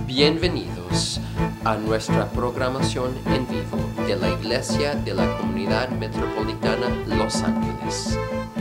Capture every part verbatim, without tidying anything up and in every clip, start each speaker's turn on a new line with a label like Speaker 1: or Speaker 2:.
Speaker 1: Bienvenidos a nuestra programación en vivo de la Iglesia de la Comunidad Metropolitana Los Ángeles.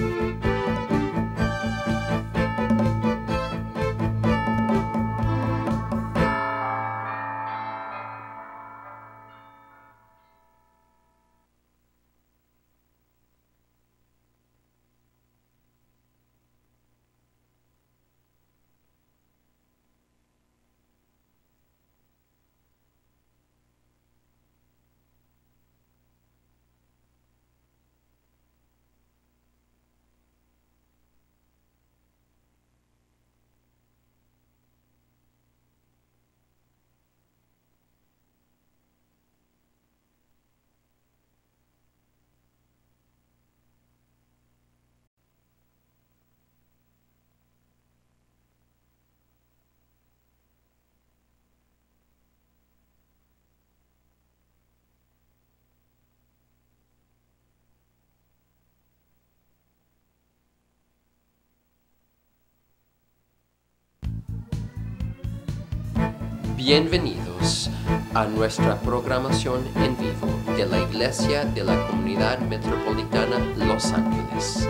Speaker 1: Bienvenidos a nuestra programación en vivo de la Iglesia de la Comunidad Metropolitana Los Ángeles.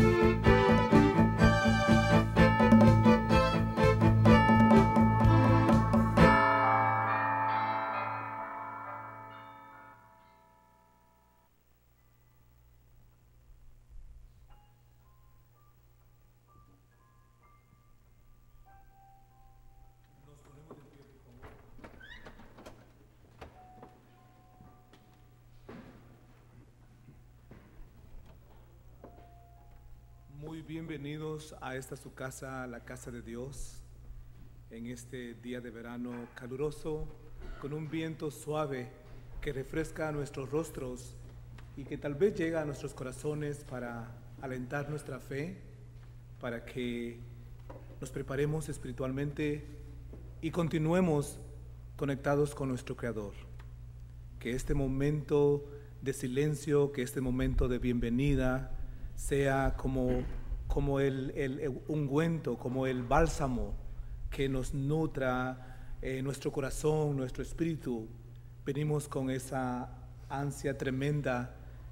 Speaker 2: Bienvenidos a esta su casa, la casa de Dios, en este día de verano caluroso, con un viento suave que refresca nuestros rostros y que tal vez llega a nuestros corazones para alentar nuestra fe, para que nos preparemos espiritualmente y continuemos conectados con nuestro Creador. Que este momento de silencio, que este momento de bienvenida sea como como el, el, el ungüento, como el bálsamo que nos nutra eh, nuestro corazón, nuestro espíritu. Venimos con esa ansia tremenda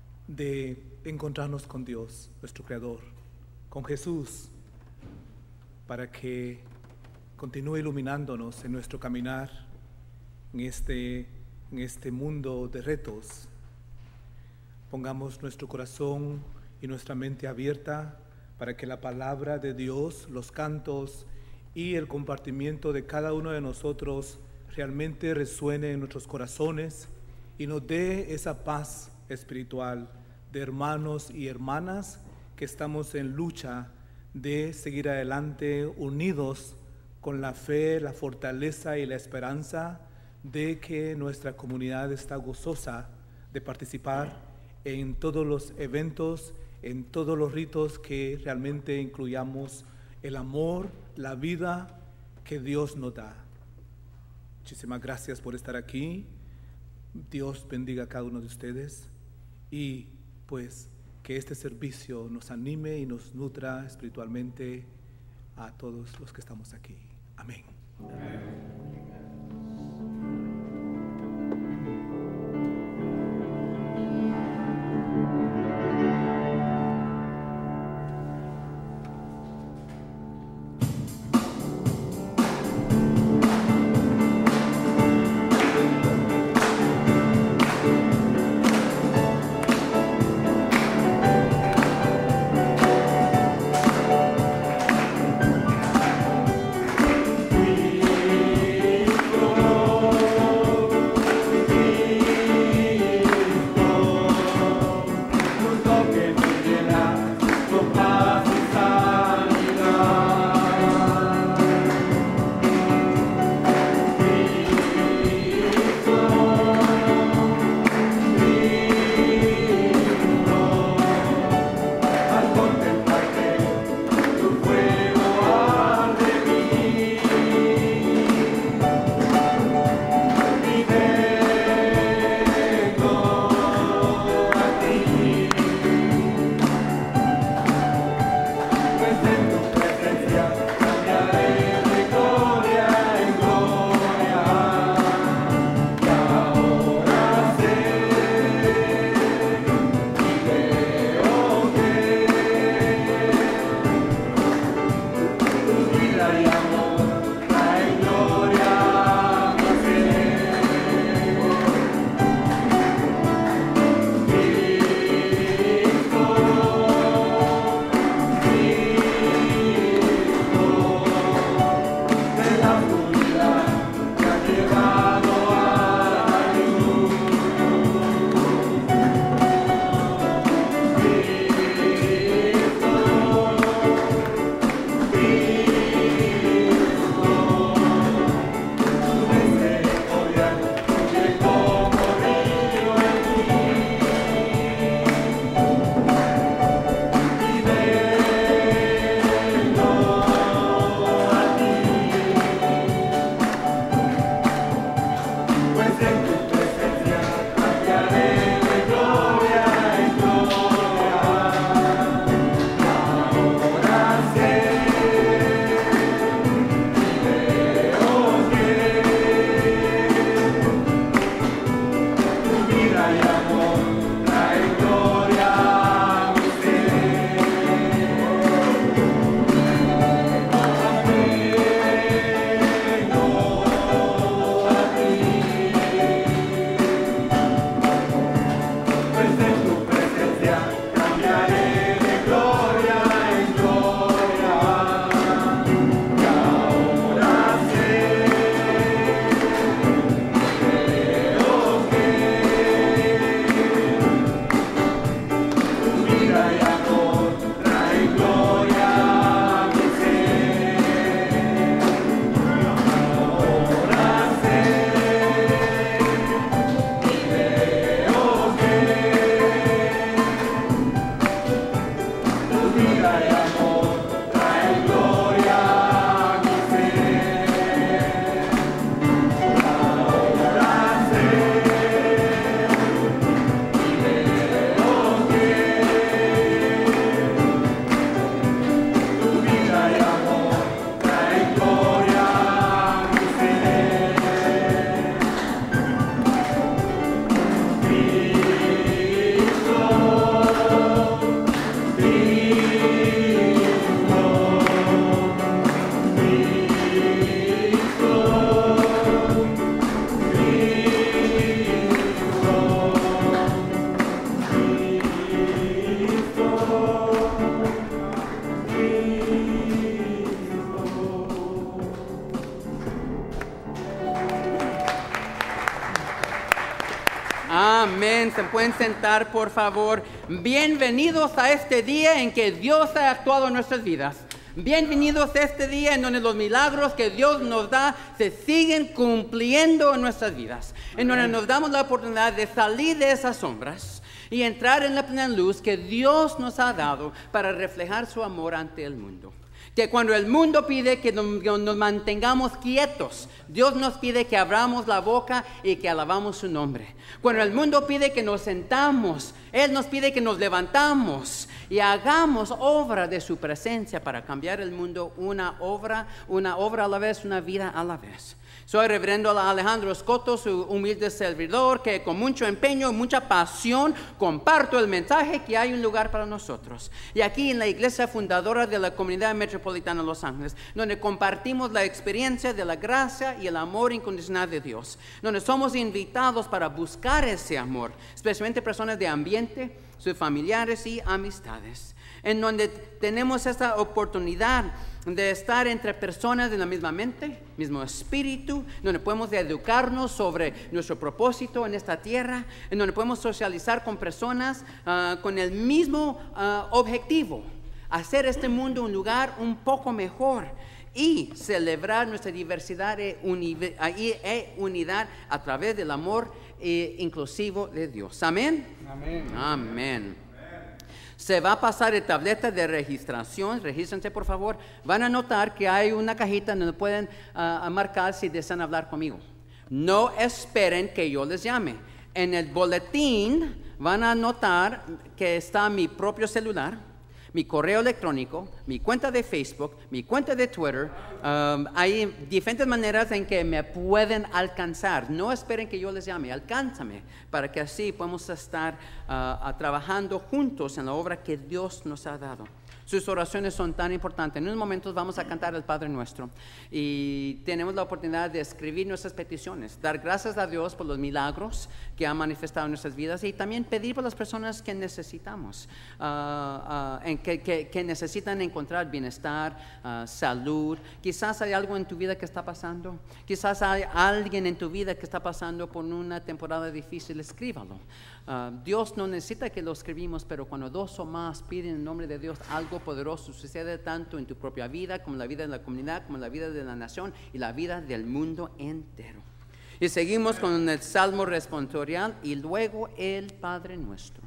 Speaker 2: de encontrarnos con Dios, nuestro Creador, con Jesús, para que continúe iluminándonos en nuestro caminar en este, en este mundo de retos. Pongamos nuestro corazón y nuestra mente abierta para que la palabra de Dios, los cantos y el compartimiento de cada uno de nosotros realmente resuene en nuestros corazones y nos dé esa paz espiritual de hermanos y hermanas que estamos en lucha de seguir adelante unidos con la fe, la fortaleza y la esperanza de que nuestra comunidad está gozosa de participar en todos los eventos, en todos los ritos que realmente incluyamos el amor, la vida que Dios nos da. Muchísimas gracias por estar aquí. Dios bendiga a cada uno de ustedes y pues que este servicio nos anime y nos nutra espiritualmente a todos los que estamos aquí. Amén. Amén.
Speaker 3: We Amén. Se pueden sentar, por favor. Bienvenidos a este día en que Dios ha actuado en nuestras vidas. Bienvenidos a este día en donde los milagros que Dios nos da se siguen cumpliendo en nuestras vidas. En donde nos damos la oportunidad de salir de esas sombras y entrar en la plena luz que Dios nos ha dado para reflejar su amor ante el mundo. Que cuando el mundo pide que nos, que nos mantengamos quietos, Dios nos pide que abramos la boca y que alabamos su nombre. Cuando el mundo pide que nos sentamos, Él nos pide que nos levantamos y hagamos obra de su presencia para cambiar el mundo, una obra, una obra a la vez, una vida a la vez. Soy reverendo Alejandro Escoto, su humilde servidor, que con mucho empeño y mucha pasión comparto el mensaje que hay un lugar para nosotros. Y aquí en la iglesia fundadora de la Comunidad Metropolitana de Los Ángeles, donde compartimos la experiencia de la gracia y el amor incondicional de Dios, donde somos invitados para buscar ese amor, especialmente personas de ambiente, sus familiares y amistades, en donde tenemos esta oportunidad de estar entre personas de la misma mente, mismo espíritu, donde podemos educarnos sobre nuestro propósito en esta tierra, en donde podemos socializar con personas uh, con el mismo uh, objetivo, hacer este mundo un lugar un poco mejor y celebrar nuestra diversidad e, uni e unidad a través del amor e inclusivo de Dios. Amén.
Speaker 4: Amén.
Speaker 3: Amén. Se va a pasar el tableta de registración, regístrense por favor. Van a notar que hay una cajita donde pueden uh, marcar si desean hablar conmigo. No esperen que yo les llame. En el boletín van a notar que está mi propio celular, mi correo electrónico, mi cuenta de Facebook, mi cuenta de Twitter. Um, hay diferentes maneras en que me pueden alcanzar. No esperen que yo les llame, alcánzame, para que así podamos estar uh, trabajando juntos en la obra que Dios nos ha dado. Sus oraciones son tan importantes. En unos momentos vamos a cantar el Padre Nuestro y tenemos la oportunidad de escribir nuestras peticiones, dar gracias a Dios por los milagros que ha manifestado en nuestras vidas y también pedir por las personas que necesitamos, uh, uh, en que, que, que necesitan encontrar bienestar, uh, salud. Quizás hay algo en tu vida que está pasando, quizás hay alguien en tu vida que está pasando por una temporada difícil. Escríbalo. Uh, Dios no necesita que lo escribimos, pero cuando dos o más piden en nombre de Dios, algo poderoso sucede tanto en tu propia vida como en la vida de la comunidad, como en la vida de la nación y la vida del mundo entero. Y seguimos con el Salmo responsorial y luego el Padre Nuestro.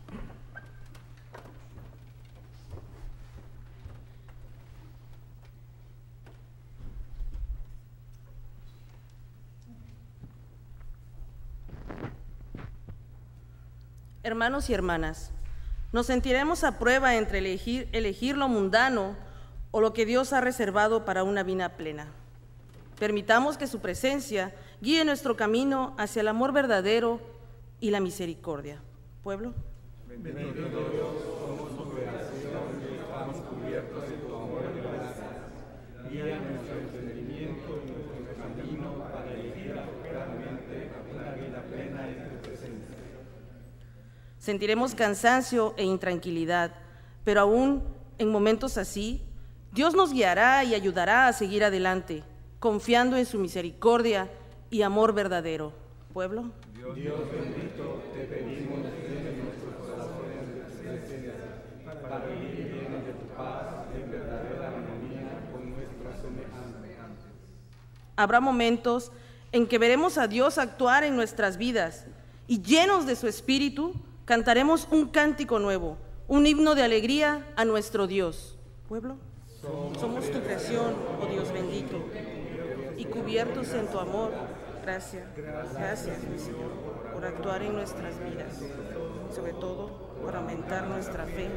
Speaker 5: Hermanos y hermanas, nos sentiremos a prueba entre elegir, elegir lo mundano o lo que Dios ha reservado para una vida plena. Permitamos que su presencia guíe nuestro camino hacia el amor verdadero y la misericordia. ¿Pueblo?
Speaker 4: Bendito Dios, somos tu creación y estamos cubiertos de tu amor y gracia. Guía nuestro entendimiento y nuestro camino para elegir apropiadamente una vida plena en tu presencia.
Speaker 5: Sentiremos cansancio e intranquilidad, pero aún en momentos así, Dios nos guiará y ayudará a seguir adelante, confiando en su misericordia y amor verdadero. ¿Pueblo?
Speaker 4: Dios, Dios bendito, te pedimos llena nuestros corazones de presencia para vivir llenos de tu paz en verdadera armonía con nuestros semejantes.
Speaker 5: Habrá momentos en que veremos a Dios actuar en nuestras vidas y llenos de su espíritu, cantaremos un cántico nuevo, un himno de alegría a nuestro Dios. ¿Pueblo? Somos, Somos tu creación, oh Dios bendito, y cubiertos en tu amor. Gracias, gracias, mi Señor, por actuar en nuestras vidas, sobre todo por aumentar nuestra fe.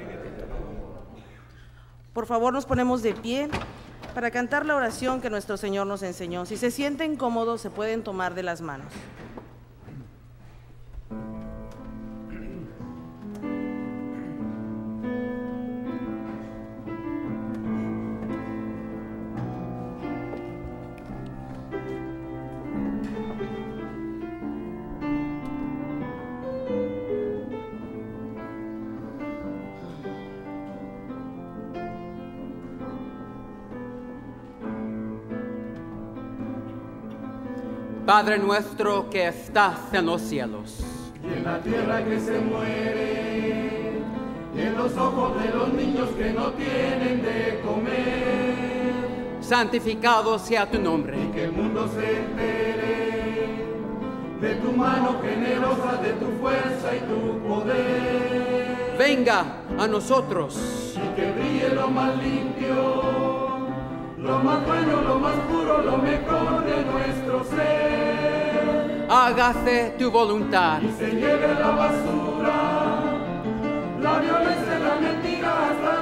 Speaker 5: Por favor, nos ponemos de pie para cantar la oración que nuestro Señor nos enseñó. Si se sienten cómodos, se pueden tomar de las manos.
Speaker 3: Padre nuestro que estás en los cielos,
Speaker 4: y en la tierra que se muere, y en los ojos de los niños que no tienen de comer.
Speaker 3: Santificado sea tu nombre.
Speaker 4: Y que el mundo se entere de tu mano generosa, de tu fuerza y tu poder.
Speaker 3: Venga a nosotros.
Speaker 4: Y que brille lo más limpio, lo más bueno, lo más puro, lo mejor de nuestro ser.
Speaker 3: Hágase tu voluntad.
Speaker 4: Y se lleve la basura, la violencia y la mentira hasta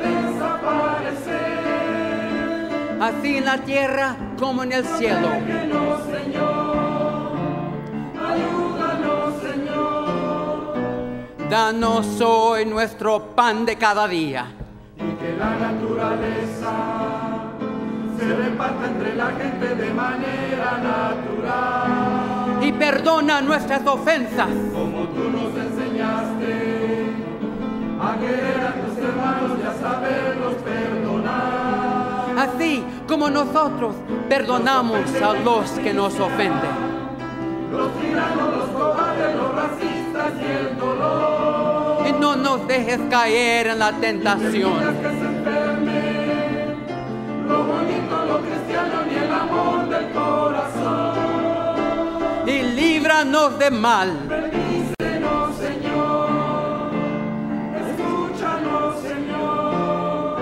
Speaker 4: desaparecer.
Speaker 3: Así en la tierra como en el cielo.
Speaker 4: Ayúdanos, Señor, ayúdanos, Señor.
Speaker 3: Danos hoy nuestro pan de cada día.
Speaker 4: Y que la naturaleza se reparta entre la gente de manera natural.
Speaker 3: Y perdona nuestras ofensas,
Speaker 4: Como tú nos enseñaste a querer a tus hermanos y a saberlos perdonar.
Speaker 3: así como nosotros perdonamos a los que nos ofenden.
Speaker 4: Los tiranos, los cobardes, los racistas y el dolor.
Speaker 3: Y no nos dejes caer en la tentación.
Speaker 4: Que se enferme lo bonito, lo cristiano y el amor del corazón.
Speaker 3: Y líbranos de mal.
Speaker 4: Bendícenos, Señor. Escúchanos, Señor.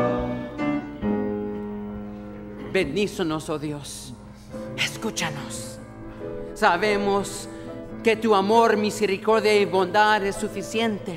Speaker 3: Bendícenos, oh Dios. Escúchanos. Sabemos que tu amor, misericordia y bondad es suficiente.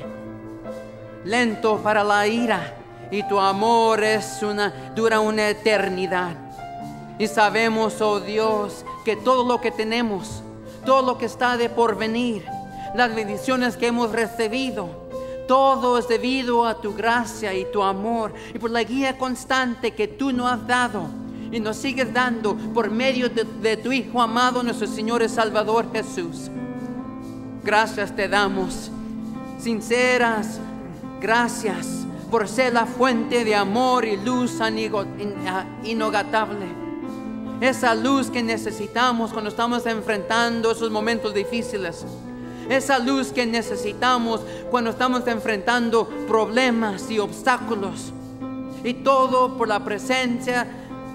Speaker 3: Lento para la ira, y tu amor es una, dura una eternidad. Y sabemos, oh Dios, que todo lo que tenemos, todo lo que está de por venir, las bendiciones que hemos recibido, todo es debido a tu gracia y tu amor y por la guía constante que tú nos has dado y nos sigues dando por medio de, de tu Hijo amado, nuestro Señor y Salvador Jesús. Gracias te damos, sinceras gracias por ser la fuente de amor y luz inagotable. Esa luz que necesitamos cuando estamos enfrentando esos momentos difíciles. Esa luz que necesitamos cuando estamos enfrentando problemas y obstáculos. Y todo por la presencia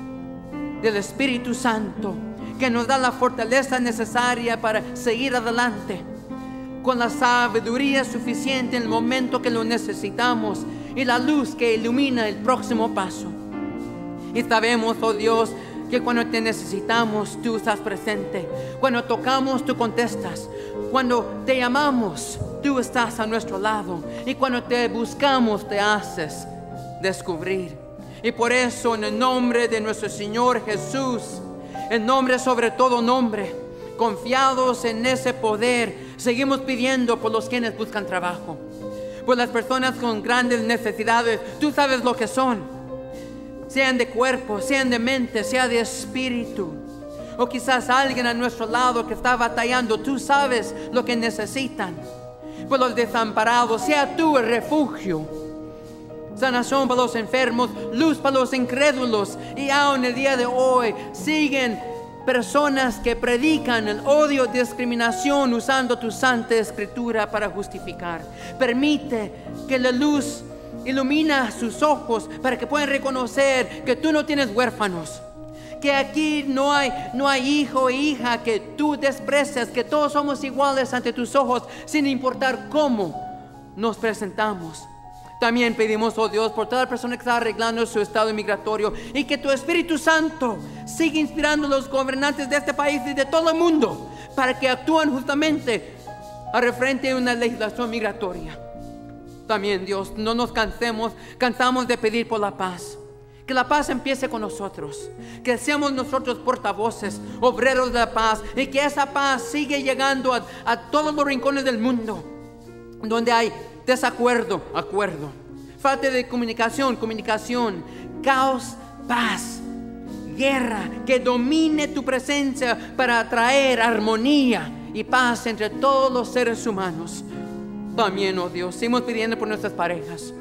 Speaker 3: del Espíritu Santo, que nos da la fortaleza necesaria para seguir adelante, con la sabiduría suficiente en el momento que lo necesitamos y la luz que ilumina el próximo paso. Y sabemos, oh Dios, que cuando te necesitamos, tú estás presente. Cuando tocamos, tú contestas. Cuando te llamamos, tú estás a nuestro lado. Y cuando te buscamos, te haces descubrir. Y por eso, en el nombre de nuestro Señor Jesús, el nombre sobre todo nombre, confiados en ese poder, seguimos pidiendo por los quienes buscan trabajo, por las personas con grandes necesidades. Tú sabes lo que son, sean de cuerpo, sean de mente, sea de espíritu, o quizás alguien a nuestro lado que está batallando. Tú sabes lo que necesitan. Por los desamparados, sea tú el refugio, sanación para los enfermos, luz para los incrédulos. Y aún el día de hoy siguen personas que predican el odio, discriminación, usando tu santa escritura para justificar. Permite que la luz ilumina sus ojos para que puedan reconocer que tú no tienes huérfanos, que aquí no hay, no hay hijo e hija que tú desprecias, que todos somos iguales ante tus ojos, sin importar cómo nos presentamos. También pedimos, oh Dios, por toda persona que está arreglando su estado migratorio, y que tu Espíritu Santo siga inspirando a los gobernantes de este país y de todo el mundo para que actúen justamente a referente de una legislación migratoria. También, Dios, no nos cansemos, cansamos de pedir por la paz. Que la paz empiece con nosotros, que seamos nosotros portavoces, obreros de la paz, y que esa paz siga llegando a, a todos los rincones del mundo donde hay desacuerdo, acuerdo, falta de comunicación, comunicación, caos, paz, guerra, que domine tu presencia para traer armonía y paz entre todos los seres humanos. También, oh Dios, seguimos pidiendo por nuestras parejas,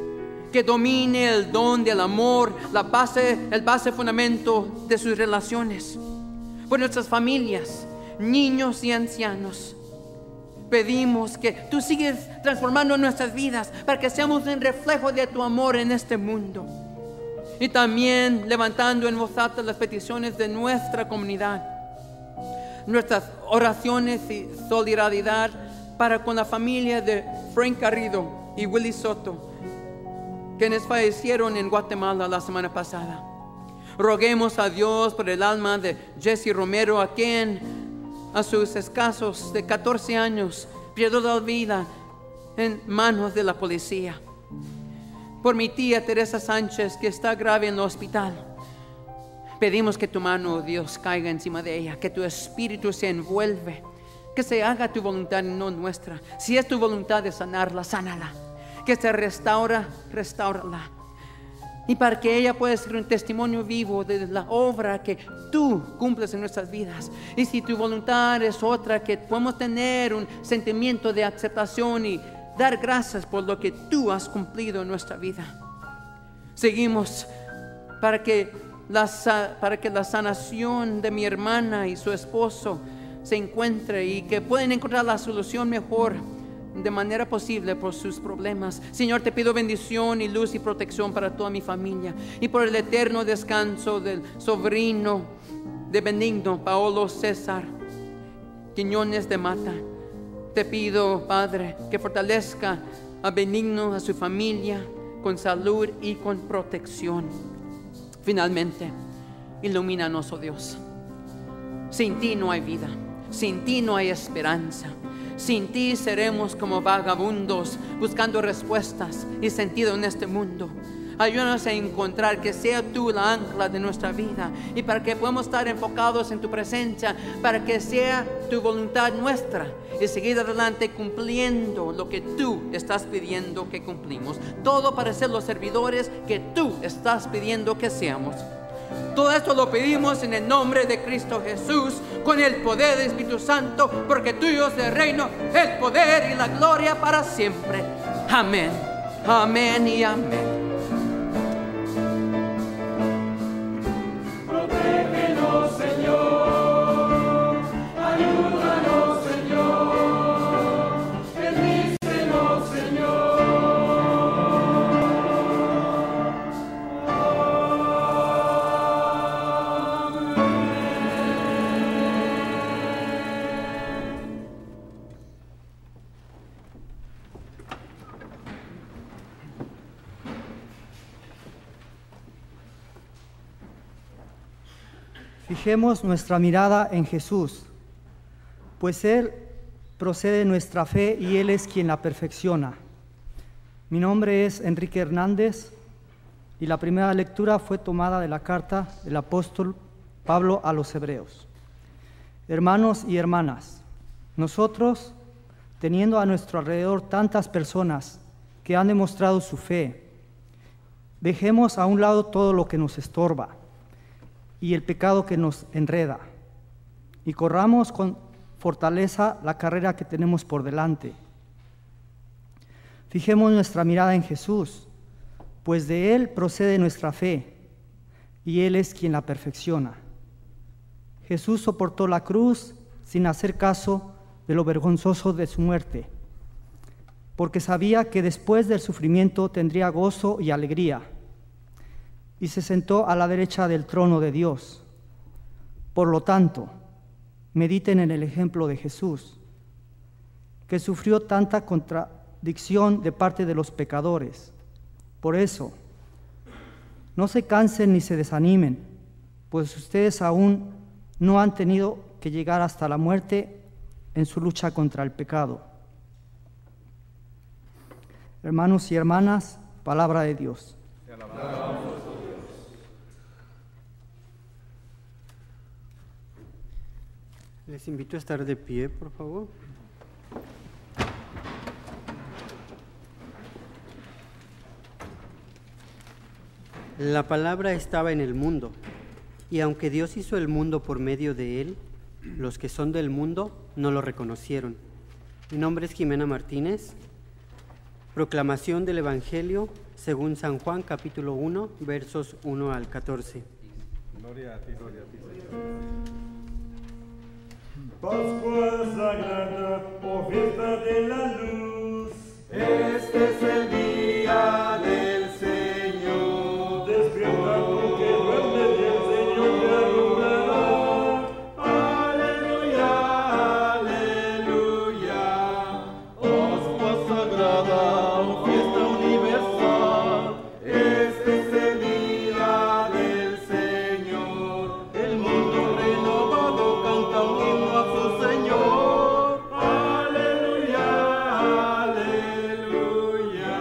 Speaker 3: que domine el don del amor, la base, el base fundamento de sus relaciones, por nuestras familias, niños y ancianos. Pedimos que tú sigues transformando nuestras vidas para que seamos un reflejo de tu amor en este mundo. Y también levantando en voz alta las peticiones de nuestra comunidad, nuestras oraciones y solidaridad para con la familia de Frank Garrido y Willy Soto, quienes fallecieron en Guatemala la semana pasada. Roguemos a Dios por el alma de Jesse Romero, a quien a sus escasos de catorce años perdió la vida en manos de la policía. Por mi tía Teresa Sánchez, que está grave en el hospital. Pedimos que tu mano, oh Dios, caiga encima de ella, que tu espíritu se envuelve, que se haga tu voluntad y no nuestra. Si es tu voluntad de sanarla, sánala. Que se restaura, restaurala. Y para que ella pueda ser un testimonio vivo de la obra que tú cumples en nuestras vidas. Y si tu voluntad es otra, que podamos tener un sentimiento de aceptación y dar gracias por lo que tú has cumplido en nuestra vida. Seguimos para que la, para que la sanación de mi hermana y su esposo se encuentre y que puedan encontrar la solución mejor de manera posible por sus problemas. Señor, te pido bendición y luz y protección para toda mi familia y por el eterno descanso del sobrino de Benigno, Paolo César Quiñones de Mata. Te pido, Padre, que fortalezca a Benigno, a su familia, con salud y con protección. Finalmente, ilumínanos, oh Dios. Sin ti no hay vida, sin ti no hay esperanza. Sin ti seremos como vagabundos buscando respuestas y sentido en este mundo. Ayúdanos a encontrar que sea tú la ancla de nuestra vida y para que podamos estar enfocados en tu presencia, para que sea tu voluntad nuestra y seguir adelante cumpliendo lo que tú estás pidiendo que cumplimos. Todo para ser los servidores que tú estás pidiendo que seamos. Todo esto lo pedimos en el nombre de Cristo Jesús, con el poder del Espíritu Santo, porque tuyo es el reino, el poder y la gloria para siempre. Amén, amén y amén.
Speaker 4: Protégenos, Señor, ayúdanos, Señor, bendícenos, Señor.
Speaker 6: Fijemos nuestra mirada en Jesús, pues Él procede de nuestra fe y Él es quien la perfecciona. Mi nombre es Enrique Hernández y la primera lectura fue tomada de la carta del apóstol Pablo a los Hebreos. Hermanos y hermanas, nosotros, teniendo a nuestro alrededor tantas personas que han demostrado su fe, dejemos a un lado todo lo que nos estorba y el pecado que nos enreda, y corramos con fortaleza la carrera que tenemos por delante. Fijemos nuestra mirada en Jesús, pues de Él procede nuestra fe, y Él es quien la perfecciona. Jesús soportó la cruz sin hacer caso de lo vergonzoso de su muerte, porque sabía que después del sufrimiento tendría gozo y alegría, y se sentó a la derecha del trono de Dios. Por lo tanto, mediten en el ejemplo de Jesús, que sufrió tanta contradicción de parte de los pecadores. Por eso, no se cansen ni se desanimen, pues ustedes aún no han tenido que llegar hasta la muerte en su lucha contra el pecado. Hermanos y hermanas, palabra de Dios.
Speaker 4: Te alabamos.
Speaker 7: Les invito a estar de pie, por favor. La palabra estaba en el mundo, y aunque Dios hizo el mundo por medio de él, los que son del mundo no lo reconocieron. Mi nombre es Jimena Martínez. Proclamación del Evangelio según San Juan, capítulo uno, versos uno al catorce.
Speaker 4: Gloria a ti, gloria a ti, Señor. Pascua sagrada oh fiesta de la luz.
Speaker 8: Este es el día del Señor.
Speaker 4: Despierta tú que duermes y el Señor te alumbrará.
Speaker 8: Aleluya, aleluya. Pascua sagrada, oh fiesta universal. Este es el día del Señor. El mundo renovado canta un himno a su Señor. Aleluya, aleluya.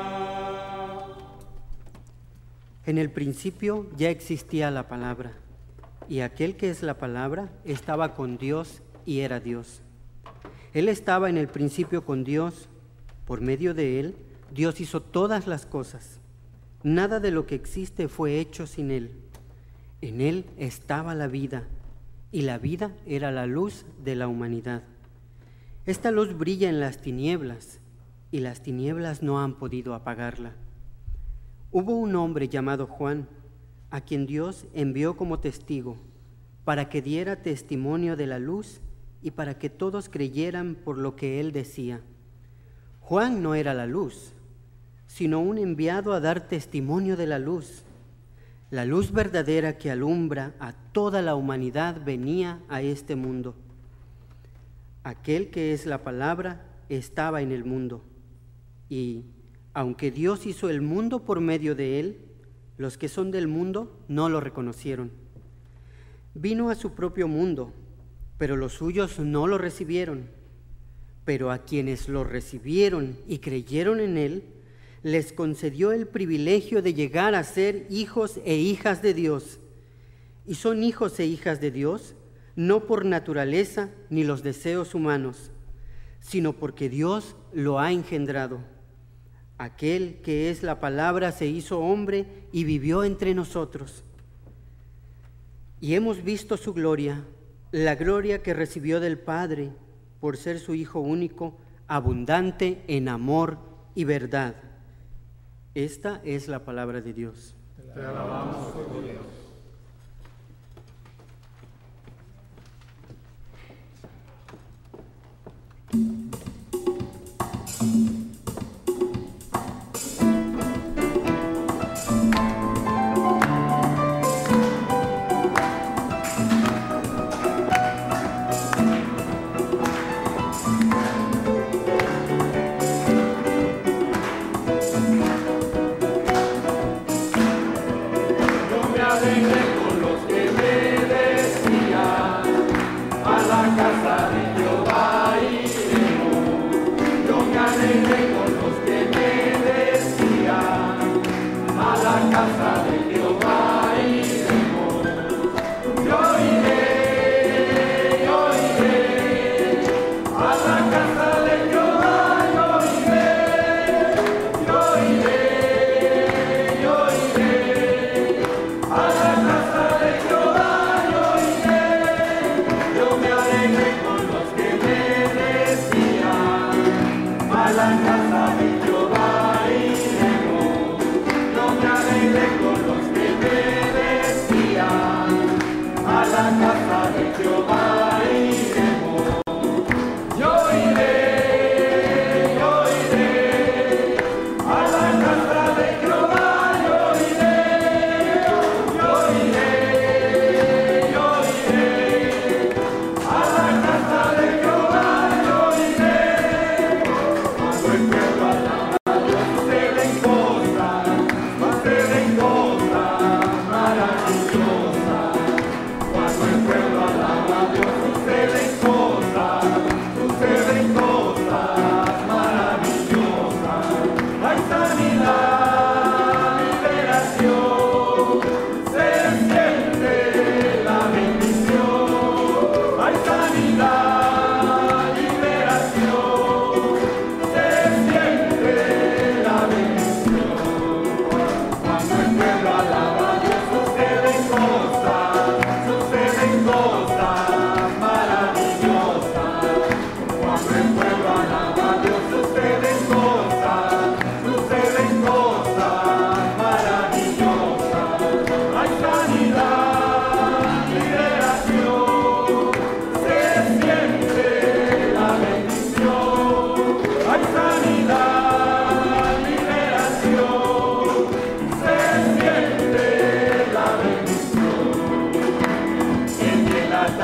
Speaker 7: En el principio ya existía la palabra, y aquel que es la palabra estaba con Dios y era Dios. Él estaba en el principio con Dios. Por medio de él, Dios hizo todas las cosas. Nada de lo que existe fue hecho sin él. En él estaba la vida, y la vida era la luz de la humanidad. Esta luz brilla en las tinieblas, y las tinieblas no han podido apagarla. Hubo un hombre llamado Juan, a quien Dios envió como testigo, para que diera testimonio de la luz y para que todos creyeran por lo que él decía. Juan no era la luz, sino un enviado a dar testimonio de la luz. La luz verdadera que alumbra a toda la humanidad venía a este mundo. Aquel que es la palabra estaba en el mundo, y aunque Dios hizo el mundo por medio de él, los que son del mundo no lo reconocieron. Vino a su propio mundo, pero los suyos no lo recibieron. Pero a quienes lo recibieron y creyeron en él, les concedió el privilegio de llegar a ser hijos e hijas de Dios. Y son hijos e hijas de Dios, no por naturaleza ni los deseos humanos, sino porque Dios lo ha engendrado. Aquel que es la palabra se hizo hombre y vivió entre nosotros. Y hemos visto su gloria, la gloria que recibió del Padre por ser su Hijo único, abundante en amor y verdad. Esta es la palabra de Dios.
Speaker 4: Te alabamos, oh Dios.
Speaker 8: Yo me alegro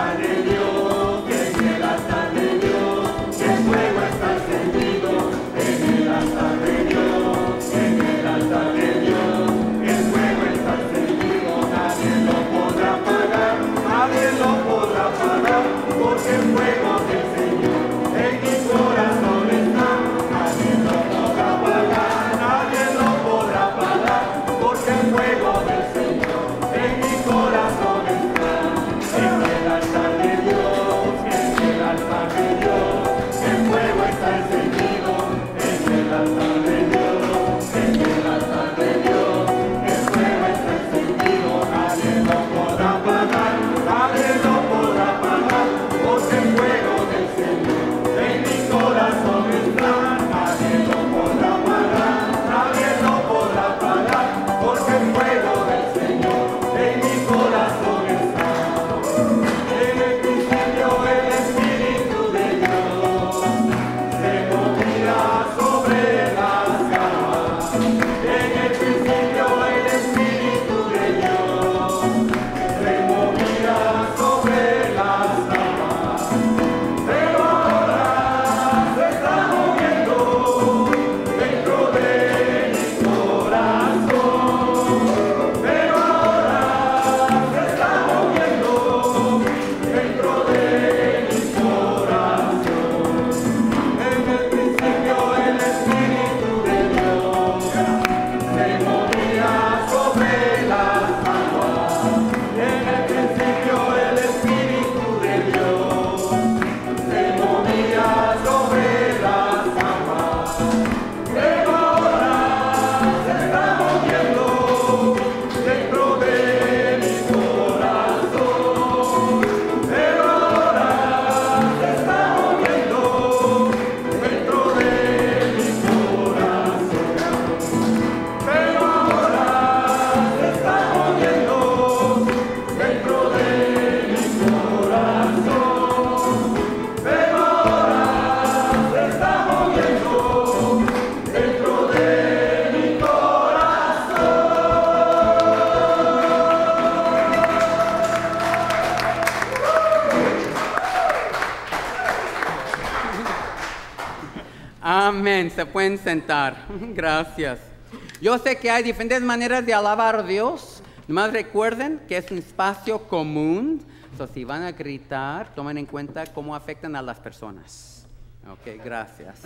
Speaker 3: Amén, se pueden sentar. Gracias. Yo sé que hay diferentes maneras de alabar a Dios. Nomás recuerden que es un espacio común. So, si van a gritar, tomen en cuenta cómo afectan a las personas. Ok, gracias.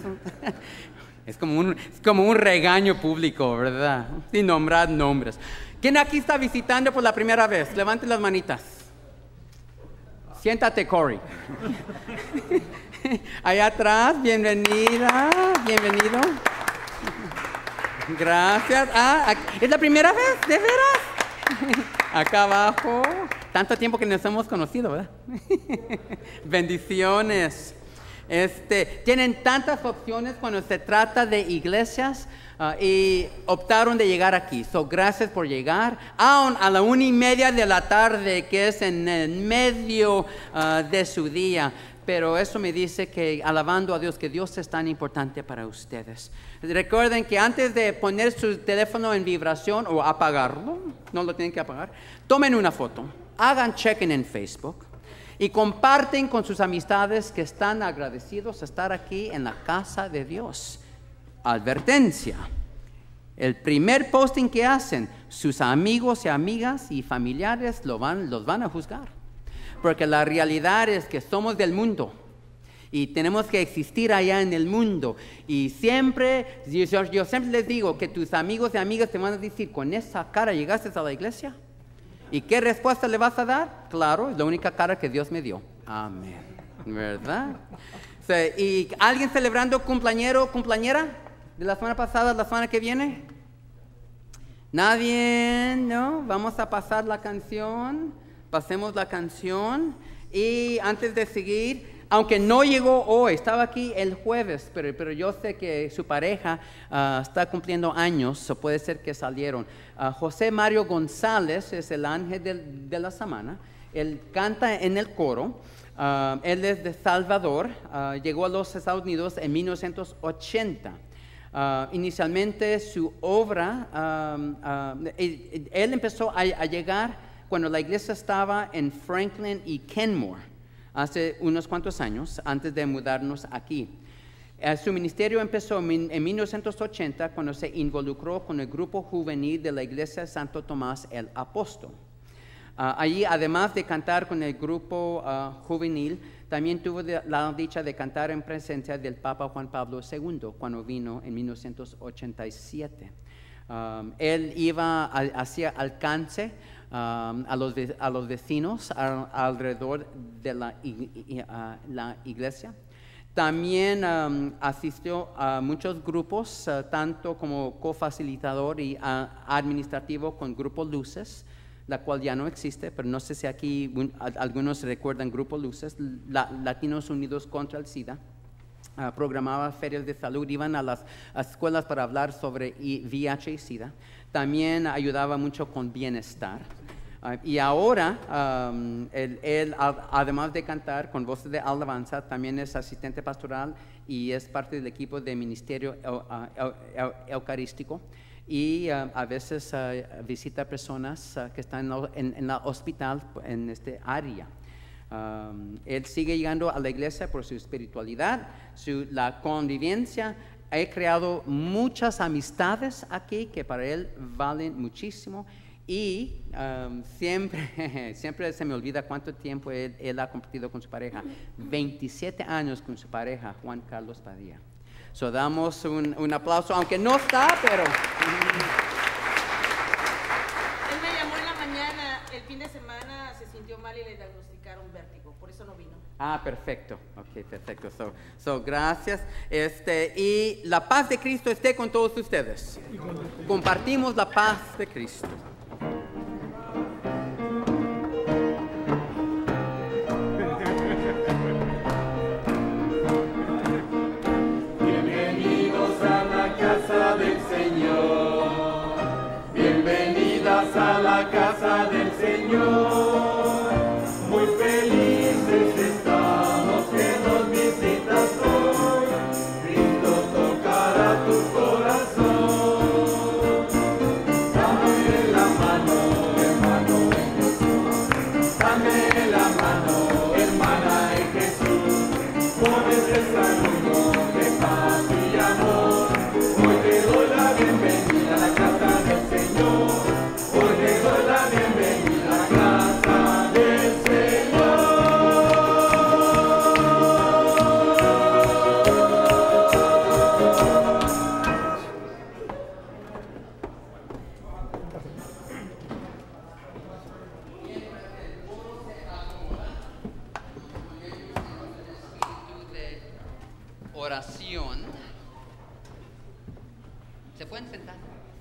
Speaker 3: Es como un, es como un regaño público, ¿verdad? Sin nombrar nombres. ¿Quién aquí está visitando por la primera vez? Levanten las manitas. Siéntate, Corey. Allá atrás, bienvenida, bienvenido. Gracias. Ah, ¿es la primera vez? ¿De veras? Acá abajo. Tanto tiempo que nos hemos conocido, ¿verdad? Bendiciones. Este, tienen tantas opciones cuando se trata de iglesias uh, y optaron de llegar aquí. So, gracias por llegar. Aún a la una y media de la tarde, que es en el medio uh, de su día. Pero eso me dice que, alabando a Dios, que Dios es tan importante para ustedes. Recuerden que antes de poner su teléfono en vibración o apagarlo, no lo tienen que apagar, tomen una foto, hagan check-in en Facebook y comparten con sus amistades que están agradecidos de estar aquí en la casa de Dios. Advertencia: el primer posting que hacen, sus amigos y amigas y familiares lo van, los van a juzgar. Porque la realidad es que somos del mundo y tenemos que existir allá en el mundo. Y siempre, yo, yo siempre les digo que tus amigos y amigas te van a decir: ¿con esa cara llegaste a la iglesia? ¿Y qué respuesta le vas a dar? Claro, es la única cara que Dios me dio. Amén. ¿Verdad? O sea, ¿y alguien celebrando cumpleañero o cumpleañera de la semana pasada, la semana que viene? ¿Nadie? ¿No? Vamos a pasar la canción. Pasemos la canción. Y antes de seguir, aunque no llegó hoy, estaba aquí el jueves, pero, pero yo sé que su pareja uh, está cumpliendo años, o puede ser que salieron. Uh, José Mario González es el ángel de, de la semana. Él canta en el coro. Uh, él es de Salvador. Uh, llegó a los Estados Unidos en mil novecientos ochenta. Uh, inicialmente su obra, um, uh, él, él empezó a, a llegar cuando la iglesia estaba en Franklin y Kenmore. hace unos cuantos años, antes de mudarnos aquí. Uh, su ministerio empezó en, en mil novecientos ochenta cuando se involucró con el grupo juvenil de la Iglesia Santo Tomás el Apóstol. Uh, allí, además de cantar con el grupo uh, juvenil, también tuvo de, la dicha de cantar en presencia del Papa Juan Pablo segundo cuando vino en mil novecientos ochenta y siete. Um, él iba a, hacia alcance um, a, los, a los vecinos a, alrededor de la, i, i, uh, la iglesia. También um, asistió a muchos grupos, uh, tanto como cofacilitador y uh, administrativo con Grupo Luces, la cual ya no existe, pero no sé si aquí un, a, algunos recuerdan Grupo Luces, la, Latinos Unidos contra el SIDA. Uh, programaba ferias de salud, iban a las a escuelas para hablar sobre V I H y SIDA. También ayudaba mucho con bienestar. Uh, y ahora, um, él, él, además de cantar con voces de alabanza, también es asistente pastoral y es parte del equipo de ministerio eu, uh, eu, eu, eucarístico. Y uh, a veces uh, visita personas uh, que están en, en el hospital en este área. Um, él sigue llegando a la iglesia por su espiritualidad, su, la convivencia. He creado muchas amistades aquí que para él valen muchísimo. Y um, siempre, siempre se me olvida cuánto tiempo él, él ha compartido con su pareja. veintisiete años con su pareja, Juan Carlos Padilla. So, damos un, un aplauso, aunque no está, pero...
Speaker 5: Él me llamó en la mañana, el fin de semana se sintió mal y le diagnosticaron vértigo, por eso no vino.
Speaker 3: Ah, perfecto. Ok, perfecto. So, so, gracias. Este, y la paz de Cristo esté con todos ustedes. Compartimos la paz de Cristo.
Speaker 8: Del Señor, bienvenidas a la casa del Señor, muy felices estamos que nos visitas hoy, Cristo tocará tu corazón, dame la mano, hermano en Jesús, dame la mano, hermana en Jesús, por ese saludo de paz y amor. Hoy te doy la bienvenida a la casa del Señor. Hoy te doy la bienvenida a la casa del Señor.
Speaker 3: Oración. ¿Se pueden sentar?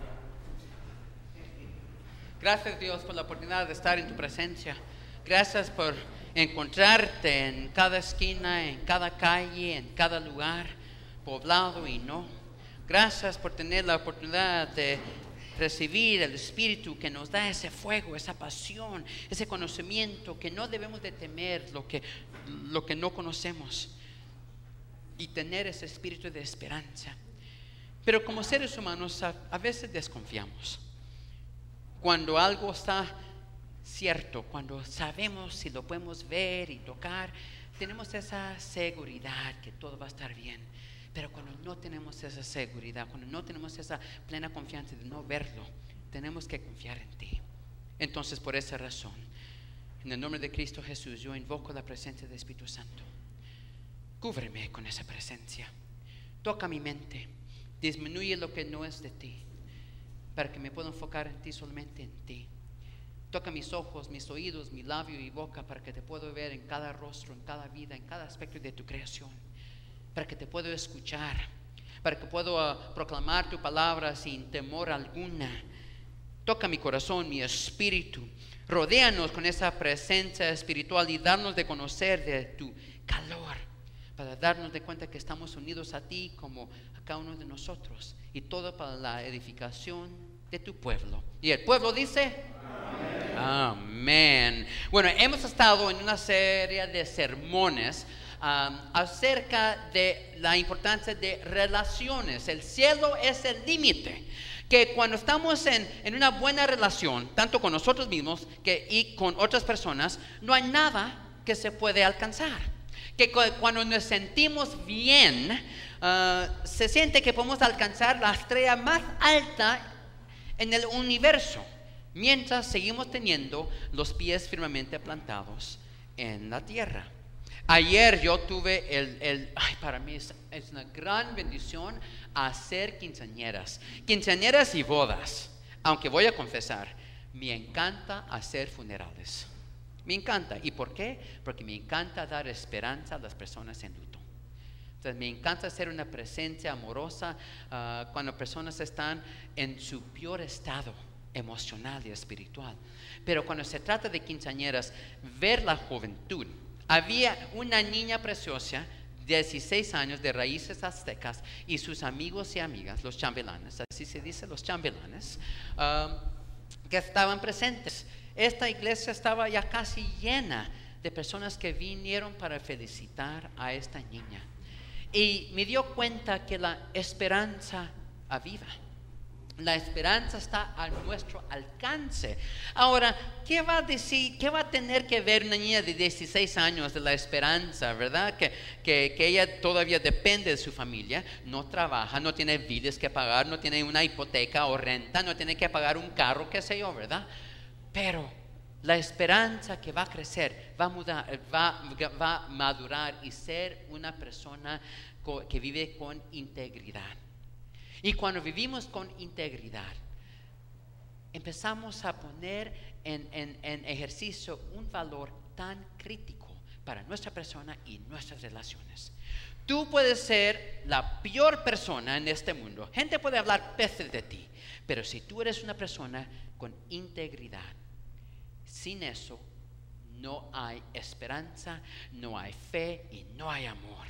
Speaker 3: Gracias, Dios, por la oportunidad de estar en tu presencia. Gracias por encontrarte en cada esquina, en cada calle, en cada lugar, poblado y no. Gracias por tener la oportunidad de recibir el Espíritu que nos da ese fuego, esa pasión, ese conocimiento que no debemos de temer lo que, lo que no conocemos y tener ese espíritu de esperanza. Pero como seres humanos a, a veces desconfiamos. Cuando algo está cierto, cuando sabemos si lo podemos ver y tocar, tenemos esa seguridad que todo va a estar bien. Pero cuando no tenemos esa seguridad, cuando no tenemos esa plena confianza de no verlo, tenemos que confiar en ti. Entonces, por esa razón, en el nombre de Cristo Jesús, yo invoco la presencia del Espíritu Santo. Cúbreme con esa presencia. Toca mi mente. Disminuye lo que no es de ti, para que me pueda enfocar en ti, solamente en ti. Toca mis ojos, mis oídos, mi labio y boca, para que te pueda ver en cada rostro, en cada vida, en cada aspecto de tu creación, para que te pueda escuchar, para que pueda uh, proclamar tu palabra sin temor alguna. Toca mi corazón, mi espíritu. Rodéanos con esa presencia espiritual y darnos de conocer de tu calor, para darnos de cuenta que estamos unidos a ti como a cada uno de nosotros, y todo para la edificación de tu pueblo. Y el pueblo dice amén. Bueno, hemos estado en una serie de sermones um, acerca de la importancia de relaciones. El cielo es el límite. Que cuando estamos en, en una buena relación, tanto con nosotros mismos que, y con otras personas, no hay nada que se puede alcanzar. Que cu- cuando nos sentimos bien, uh, se siente que podemos alcanzar la estrella más alta en el universo, mientras seguimos teniendo los pies firmemente plantados en la tierra. Ayer yo tuve el, el ay, para mí es, es una gran bendición hacer quinceañeras, quinceañeras y bodas. Aunque voy a confesar, me encanta hacer funerales. Me encanta. ¿Y por qué? Porque me encanta dar esperanza a las personas en luto. Entonces, me encanta ser una presencia amorosa uh, cuando personas están en su peor estado emocional y espiritual. Pero cuando se trata de quinceañeras, ver la juventud. Había una niña preciosa, dieciséis años, de raíces aztecas, y sus amigos y amigas, los chambelanes, así se dice, los chambelanes, uh, que estaban presentes. Esta iglesia estaba ya casi llena de personas que vinieron para felicitar a esta niña. Y me dio cuenta que la esperanza aviva. La esperanza está a nuestro alcance. Ahora, ¿qué va a decir, qué va a tener que ver una niña de dieciséis años de la esperanza, verdad? Que, que, que ella todavía depende de su familia, no trabaja, no tiene biles que pagar, no tiene una hipoteca o renta, no tiene que pagar un carro, qué sé yo, ¿verdad? Pero la esperanza que va a crecer, va a, mudar, va, va a madurar y ser una persona que vive con integridad. Y cuando vivimos con integridad, empezamos a poner en, en, en ejercicio un valor tan crítico para nuestra persona y nuestras relaciones. Tú puedes ser la peor persona en este mundo. Gente puede hablar pestes de ti, pero si tú eres una persona con integridad, sin eso no hay esperanza, no hay fe y no hay amor.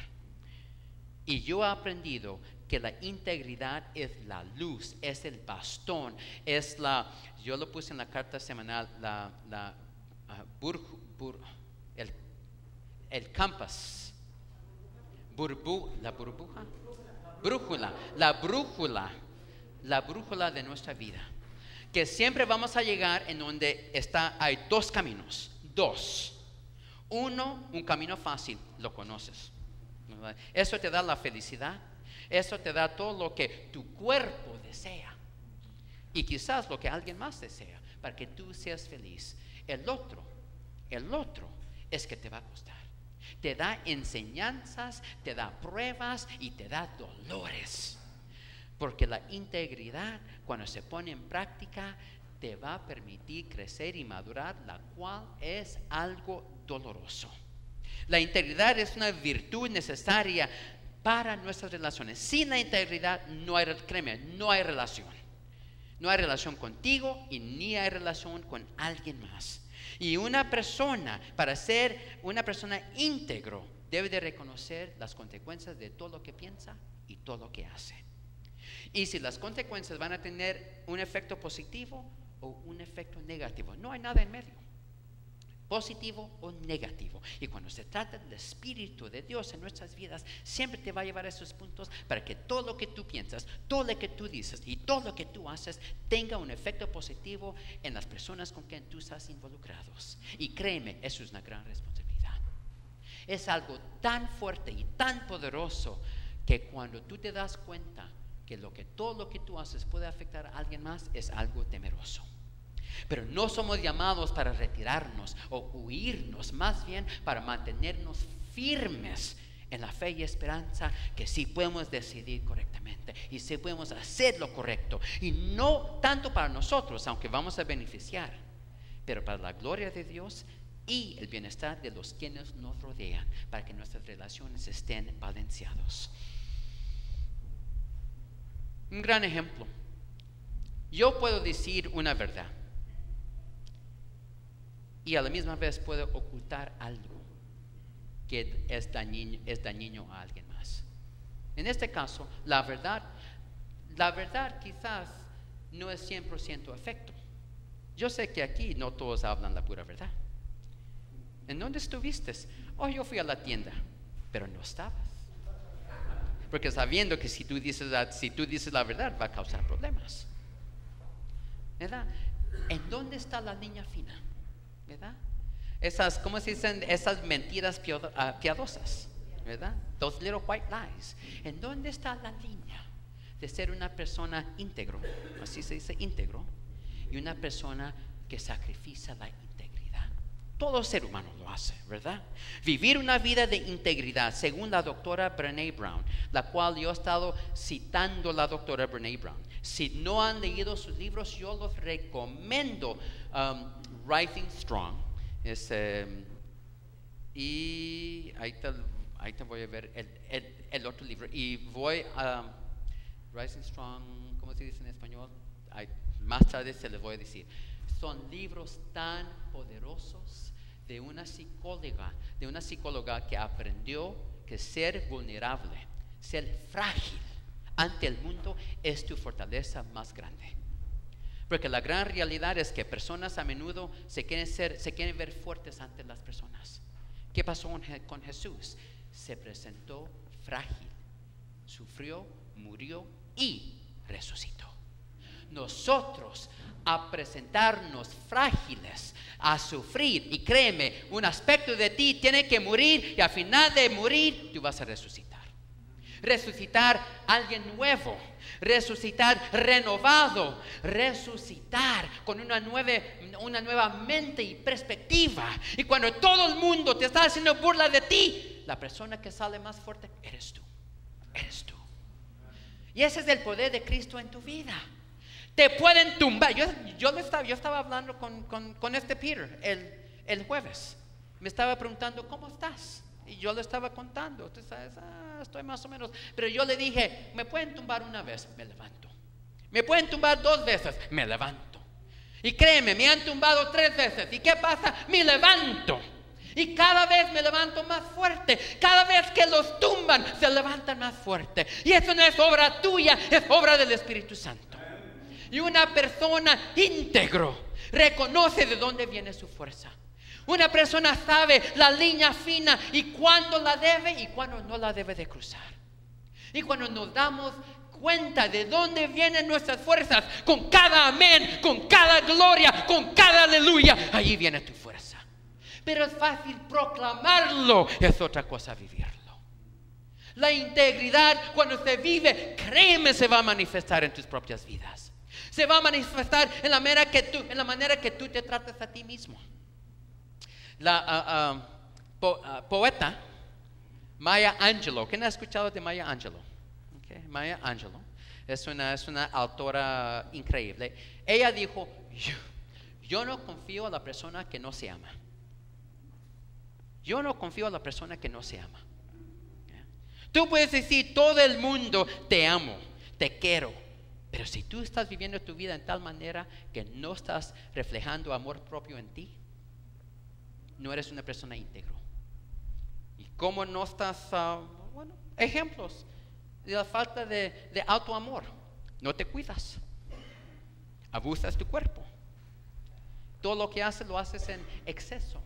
Speaker 3: Y yo he aprendido que la integridad es la luz, es el bastón, es la, yo lo puse en la carta semanal, la, la uh, bur, bur, el, el compass, burbu, la burbuja, brújula, la brújula, la brújula de nuestra vida. Que siempre vamos a llegar en donde está, hay dos caminos, dos. Uno, un camino fácil, lo conoces. ¿Verdad? Eso te da la felicidad, eso te da todo lo que tu cuerpo desea y quizás lo que alguien más desea para que tú seas feliz. El otro, el otro es que te va a costar. Te da enseñanzas, te da pruebas y te da dolores. Porque la integridad, cuando se pone en práctica, te va a permitir crecer y madurar, la cual es algo doloroso. La integridad es una virtud necesaria para nuestras relaciones. Sin la integridad no hay, créeme, no hay relación. No hay relación contigo y ni hay relación con alguien más. Y una persona, para ser una persona íntegro, debe de reconocer las consecuencias de todo lo que piensa y todo lo que hace. Y si las consecuencias van a tener un efecto positivo o un efecto negativo, no hay nada en medio, positivo o negativo. Y cuando se trata del Espíritu de Dios en nuestras vidas, siempre te va a llevar a esos puntos para que todo lo que tú piensas, todo lo que tú dices y todo lo que tú haces tenga un efecto positivo en las personas con quien tú estás involucrados. Y créeme, eso es una gran responsabilidad. Es algo tan fuerte y tan poderoso que cuando tú te das cuenta que, lo que todo lo que tú haces puede afectar a alguien más, es algo temeroso. Pero no somos llamados para retirarnos o huirnos, más bien para mantenernos firmes en la fe y esperanza que sí podemos decidir correctamente y sí podemos hacer lo correcto, y no tanto para nosotros, aunque vamos a beneficiar, pero para la gloria de Dios y el bienestar de los quienes nos rodean, para que nuestras relaciones estén balanceados. Un gran ejemplo. Yo puedo decir una verdad y a la misma vez puedo ocultar algo que es dañino, es dañino a alguien más. En este caso, la verdad, la verdad quizás no es cien por ciento efecto. Yo sé que aquí no todos hablan la pura verdad. ¿En dónde estuviste? Oh, yo fui a la tienda, pero no estabas. Porque sabiendo que si tú dices la, si tú dices la verdad va a causar problemas, ¿verdad? ¿En dónde está la línea fina? ¿Verdad?
Speaker 9: Esas, ¿cómo se dicen? Esas mentiras piadosas, ¿verdad? Those little white lies. ¿En dónde está la línea de ser una persona íntegro? Así se dice, íntegro. Y una persona que sacrifica la integridad. Todo ser humano lo hace, ¿verdad? Vivir una vida de integridad, según la doctora Brené Brown, la cual yo he estado citando la doctora Brené Brown. Si no han leído sus libros, yo los recomiendo. um, Rising Strong es, um, y ahí te, ahí te voy a ver el, el, el otro libro. Y voy a um, Rising Strong, ¿cómo se dice en español? Ahí, más tarde se les voy a decir. Son libros tan poderosos de una psicóloga, de una psicóloga que aprendió que ser vulnerable, ser frágil ante el mundo es tu fortaleza más grande. Porque la gran realidad es que personas a menudo se quieren, ser, se quieren ver fuertes ante las personas. ¿Qué pasó con Jesús? Se presentó frágil, sufrió, murió y resucitó. Nosotros, a presentarnos frágiles, a sufrir, y créeme, un aspecto de ti tiene que morir, y al final de morir tú vas a resucitar. Resucitar alguien nuevo, resucitar renovado, resucitar con una nueva, una nueva mente y perspectiva. Y cuando todo el mundo te está haciendo burla de ti, la persona que sale más fuerte eres tú, eres tú. Y ese es el poder de Cristo en tu vida. Te pueden tumbar. Yo, yo, estaba, yo estaba hablando con, con, con este Peter el, el jueves. Me estaba preguntando, ¿cómo estás? Y yo le estaba contando. Tú sabes, ah, estoy más o menos. Pero yo le dije, me pueden tumbar una vez, me levanto. Me pueden tumbar dos veces, me levanto. Y créeme, me han tumbado tres veces. ¿Y qué pasa? Me levanto. Y cada vez me levanto más fuerte. Cada vez que los tumban, se levantan más fuerte. Y eso no es obra tuya, es obra del Espíritu Santo. Y una persona íntegro reconoce de dónde viene su fuerza. Una persona sabe la línea fina y cuándo la debe y cuándo no la debe de cruzar. Y cuando nos damos cuenta de dónde vienen nuestras fuerzas, con cada amén, con cada gloria, con cada aleluya, allí viene tu fuerza. Pero es fácil proclamarlo, es otra cosa vivirlo. La integridad, cuando se vive, créeme, se va a manifestar en tus propias vidas. Se va a manifestar en la manera que tú, en la manera que tú te tratas a ti mismo. La uh, uh, po, uh, poeta Maya Angelou. ¿Quién ha escuchado de Maya Angelou? Okay. Maya Angelou es una, es una autora increíble. Ella dijo, yo, yo no confío a la persona que no se ama. Yo no confío a la persona que no se ama. ¿Yeah? Tú puedes decir, todo el mundo te amo, te quiero. Pero si tú estás viviendo tu vida en tal manera que no estás reflejando amor propio en ti, no eres una persona íntegro. ¿Y cómo no estás? Uh, bueno, ejemplos de la falta de, de autoamor. No te cuidas. Abusas tu cuerpo. Todo lo que haces lo haces en exceso.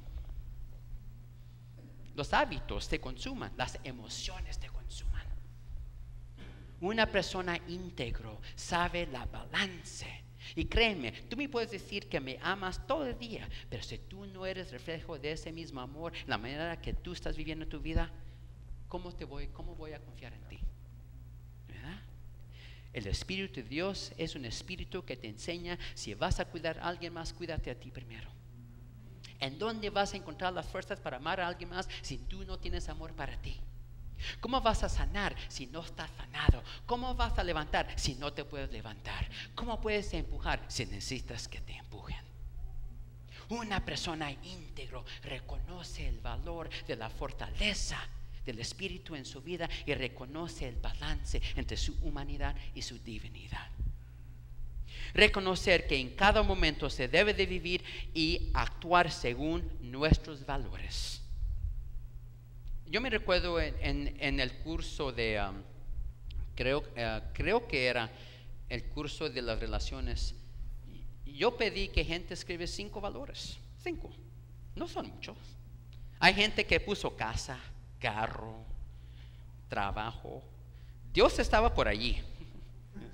Speaker 9: Los hábitos te consuman, las emociones te consuman. Una persona íntegro sabe la balance. Y créeme, tú me puedes decir que me amas todo el día, pero si tú no eres reflejo de ese mismo amor, la manera que tú estás viviendo tu vida, ¿cómo te voy, cómo voy a confiar en ti? ¿Verdad? El Espíritu de Dios es un espíritu que te enseña, si vas a cuidar a alguien más, cuídate a ti primero. ¿En dónde vas a encontrar las fuerzas para amar a alguien más si tú no tienes amor para ti? ¿Cómo vas a sanar si no estás sanado? ¿Cómo vas a levantar si no te puedes levantar? ¿Cómo puedes empujar si necesitas que te empujen? Una persona íntegro reconoce el valor de la fortaleza del Espíritu en su vida y reconoce el balance entre su humanidad y su divinidad. Reconocer que en cada momento se debe de vivir y actuar según nuestros valores. Yo me recuerdo en, en, en el curso de, um, creo, uh, creo que era el curso de las relaciones. Yo pedí que gente escribe cinco valores, cinco, no son muchos. Hay gente que puso casa, carro, trabajo. Dios estaba por allí.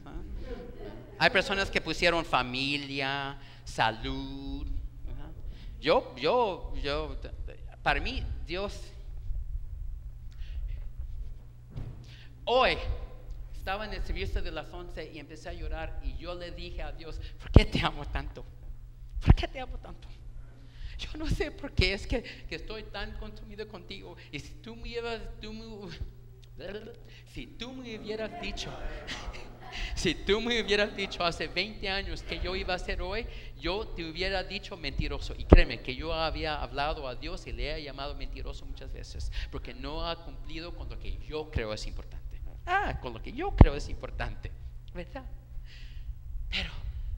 Speaker 9: Hay personas que pusieron familia, salud. Yo, yo, yo, para mí, Dios, hoy estaba en el servicio de las once y empecé a llorar y yo le dije a Dios, ¿por qué te amo tanto? ¿Por qué te amo tanto? Yo no sé por qué es que, que estoy tan consumido contigo. Y si tú me hubieras, tú me, si tú me hubieras dicho, si tú me hubieras dicho hace veinte años que yo iba a ser hoy, yo te hubiera dicho mentiroso. Y créeme que yo había hablado a Dios y le he llamado mentiroso muchas veces, porque no ha cumplido con lo que yo creo es importante. Ah, con lo que yo creo es importante, ¿verdad? Pero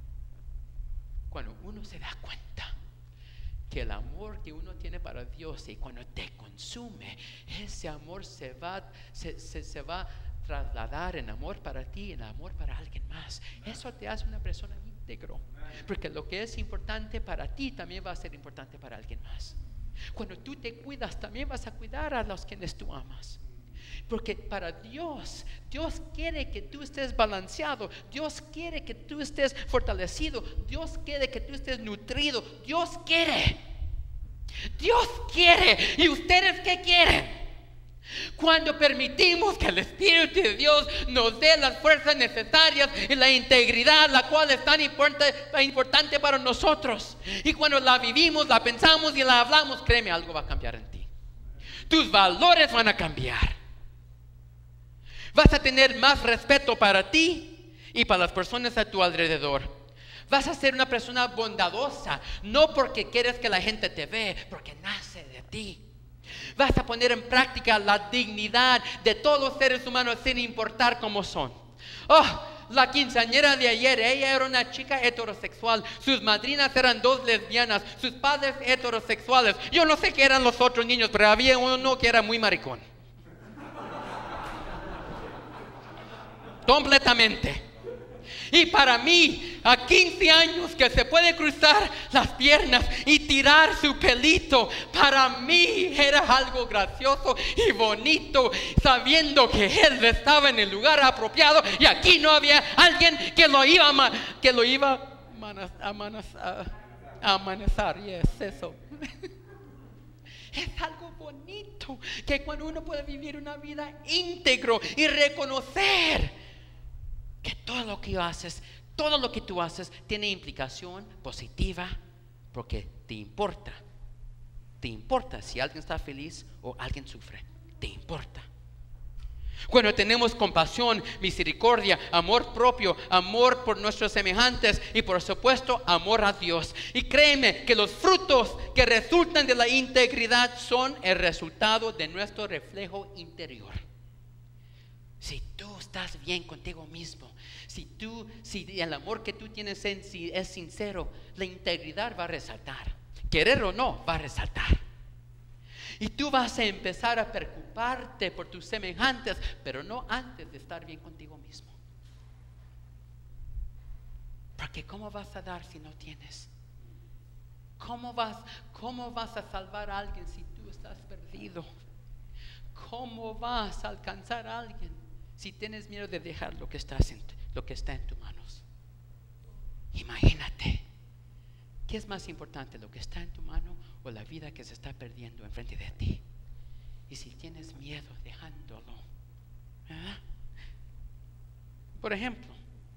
Speaker 9: cuando uno se da cuenta que el amor que uno tiene para Dios, y cuando te consume, ese amor se va, se, se, se va a trasladar en amor para ti, en amor para alguien más. Eso te hace una persona íntegro, porque lo que es importante para ti también va a ser importante para alguien más. Cuando tú te cuidas, también vas a cuidar a los quienes tú amas. Porque para Dios, Dios quiere que tú estés balanceado, Dios quiere que tú estés fortalecido, Dios quiere que tú estés nutrido, Dios quiere, Dios quiere. ¿Y ustedes qué quieren? Cuando permitimos que el Espíritu de Dios nos dé las fuerzas necesarias y la integridad, la cual es tan importante, importante para nosotros, y cuando la vivimos, la pensamos y la hablamos, créeme, algo va a cambiar en ti. Tus valores van a cambiar. Vas a tener más respeto para ti y para las personas a tu alrededor. Vas a ser una persona bondadosa, no porque quieres que la gente te vea, porque nace de ti. Vas a poner en práctica la dignidad de todos los seres humanos sin importar cómo son. Oh, la quinceañera de ayer, ella era una chica heterosexual. Sus madrinas eran dos lesbianas, sus padres heterosexuales. Yo no sé qué eran los otros niños, pero había uno que era muy maricón. Completamente. Y para mí, a quince años, que se puede cruzar las piernas y tirar su pelito, para mí era algo gracioso y bonito, sabiendo que él estaba en el lugar apropiado y aquí no había alguien que lo iba a, que lo iba a, manas, a, a amanecer. Y es eso. Es algo bonito, que cuando uno puede vivir una vida íntegro y reconocer que todo lo que haces, todo lo que tú haces tiene implicación positiva, porque te importa. Te importa si alguien está feliz o alguien sufre. Te importa. Cuando tenemos compasión, misericordia, amor propio, amor por nuestros semejantes y por supuesto amor a Dios. Y créeme que los frutos que resultan de la integridad son el resultado de nuestro reflejo interior. Si tú estás bien contigo mismo, si tú, si el amor que tú tienes en sí es sincero, la integridad va a resaltar. Querer o no, va a resaltar. Y tú vas a empezar a preocuparte por tus semejantes, pero no antes de estar bien contigo mismo. Porque ¿cómo vas a dar si no tienes? ¿Cómo vas, cómo vas a salvar a alguien si tú estás perdido? ¿Cómo vas a alcanzar a alguien si tienes miedo de dejar lo que, estás en, lo que está en tus manos? Imagínate, ¿qué es más importante, lo que está en tu mano o la vida que se está perdiendo enfrente de ti? Y si tienes miedo dejándolo, ¿eh? Por ejemplo,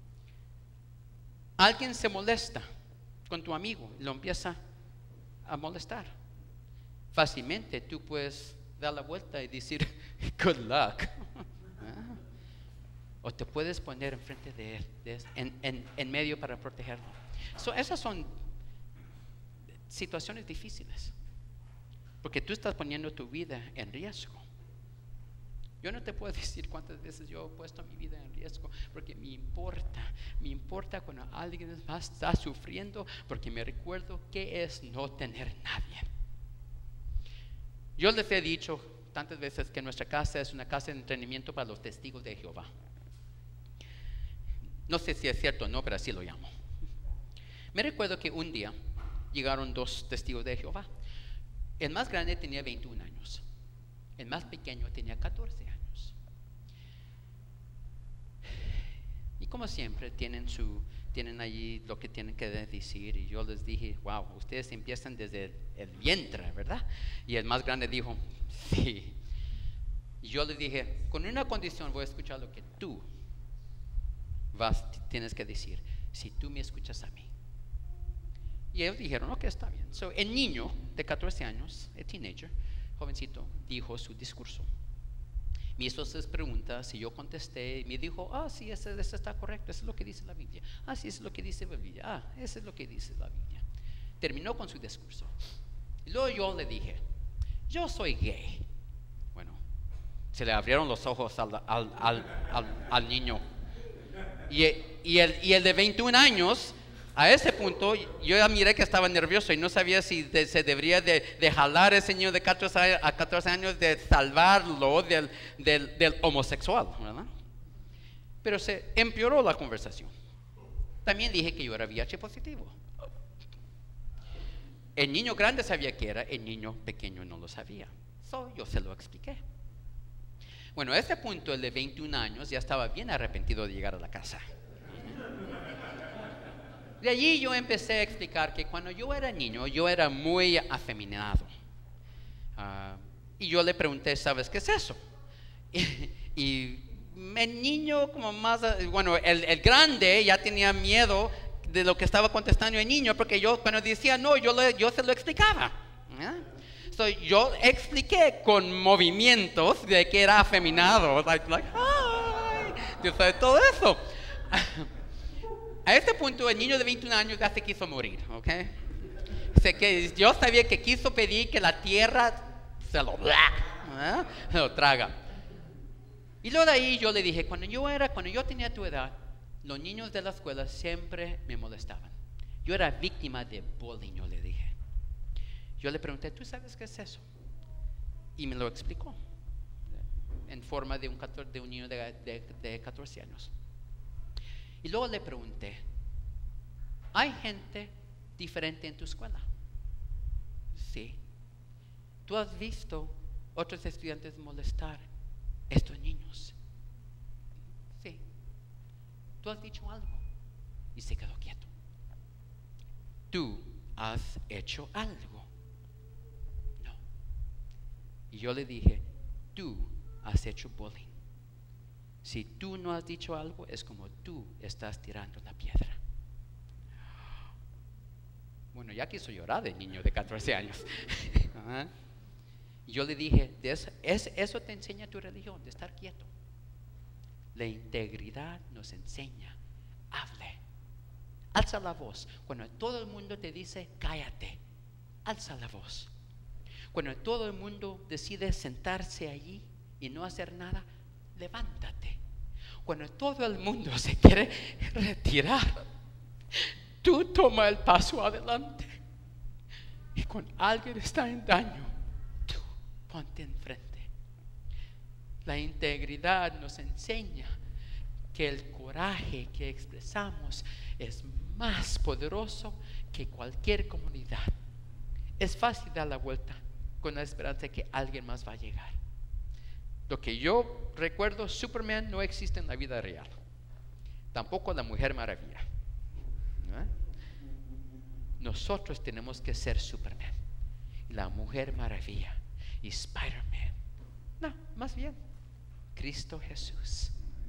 Speaker 9: alguien se molesta con tu amigo y lo empieza a molestar. Fácilmente tú puedes dar la vuelta y decir good luck. ¿Eh? O te puedes poner enfrente de él, de, en, en, en medio para protegerlo. So, esas son situaciones difíciles, porque tú estás poniendo tu vida en riesgo. Yo no te puedo decir cuántas veces yo he puesto mi vida en riesgo, porque me importa, me importa cuando alguien más está sufriendo, porque me recuerdo qué es no tener nadie. Yo les he dicho tantas veces que nuestra casa es una casa de entrenamiento para los testigos de Jehová. No sé si es cierto o no, pero así lo llamo. Me recuerdo que un día llegaron dos testigos de Jehová. El más grande tenía veintiún años. El más pequeño tenía catorce años. Y como siempre tienen su tienen allí lo que tienen que decir. Y yo les dije, wow, ustedes empiezan desde el, el vientre, ¿verdad? Y el más grande dijo, sí. Y yo les dije, con una condición, voy a escuchar lo que tú vas, tienes que decir, si tú me escuchas a mí. Y ellos dijeron, ok, está bien. So, el niño de catorce años, el teenager, jovencito, dijo su discurso. Me hizo esas preguntas y yo contesté y me dijo, ah, sí, eso, eso está correcto, eso es lo que dice la Biblia. Ah, sí, eso es lo que dice la Biblia. Ah, eso es lo que dice la Biblia. Terminó con su discurso. Y luego yo le dije, yo soy gay. Bueno, se le abrieron los ojos al, al, al, al, al niño. Y, y, el, y el de veintiún años... A ese punto yo ya miré que estaba nervioso y no sabía si de, se debería de, de jalar a ese niño de catorce, a catorce años, de salvarlo del, del, del homosexual, ¿verdad? Pero se empeoró la conversación. También dije que yo era V I H positivo. El niño grande sabía que era, el niño pequeño no lo sabía. So, yo se lo expliqué. Bueno, a ese punto el de veintiún años ya estaba bien arrepentido de llegar a la casa. De allí yo empecé a explicar que cuando yo era niño, yo era muy afeminado. Uh, y yo le pregunté, ¿sabes qué es eso? Y, y el niño como más, bueno, el, el grande ya tenía miedo de lo que estaba contestando el niño, porque yo cuando decía no, yo, le, yo se lo explicaba. ¿eh? So, yo expliqué con movimientos de que era afeminado. Like, like, ay, yo sabía todo eso. A este punto el niño de veintiún años ya se quiso morir, ¿ok? Sé que yo sabía que quiso pedir que la tierra se lo, ¿eh? se lo traga. Y luego de ahí yo le dije, cuando yo era, cuando yo tenía tu edad, los niños de la escuela siempre me molestaban. Yo era víctima de bullying, yo le dije. Yo le pregunté, ¿tú sabes qué es eso? Y me lo explicó en forma de un, de un niño de, de, de catorce años. Y luego le pregunté, ¿hay gente diferente en tu escuela? Sí. ¿Tú has visto otros estudiantes molestar a estos niños? Sí. ¿Tú has dicho algo? Y se quedó quieto. ¿Tú has hecho algo? No. Y yo le dije, tú has hecho bullying. Si tú no has dicho algo, es como tú estás tirando la piedra. Bueno, ya quiso llorar el niño de catorce años. ¿Ah? Yo le dije, eso, es, eso te enseña tu religión, de estar quieto. La integridad nos enseña, hable, alza la voz. Cuando todo el mundo te dice, cállate, alza la voz. Cuando todo el mundo decide sentarse allí y no hacer nada, levántate. Cuando todo el mundo se quiere retirar, tú toma el paso adelante. Y cuando alguien está en daño, tú ponte enfrente. La integridad nos enseña que el coraje que expresamos es más poderoso que cualquier comunidad. Es fácil dar la vuelta con la esperanza de que alguien más va a llegar. Lo que yo recuerdo, Superman no existe en la vida real. Tampoco la Mujer Maravilla. ¿No? Nosotros tenemos que ser Superman, la Mujer Maravilla y Spider-Man. No, más bien, Cristo Jesús.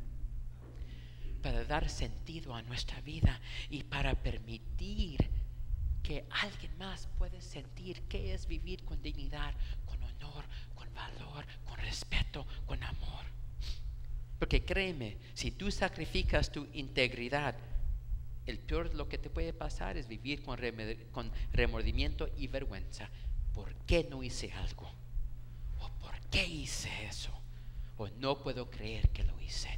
Speaker 9: Para dar sentido a nuestra vida y para permitir que alguien más pueda sentir qué es vivir con dignidad, con honor, con valor, con respeto, con amor. Porque créeme, si tú sacrificas tu integridad, el peor lo que te puede pasar es vivir con, remed- con remordimiento y vergüenza. ¿Por qué no hice algo? ¿O por qué hice eso? ¿O no puedo creer que lo hice?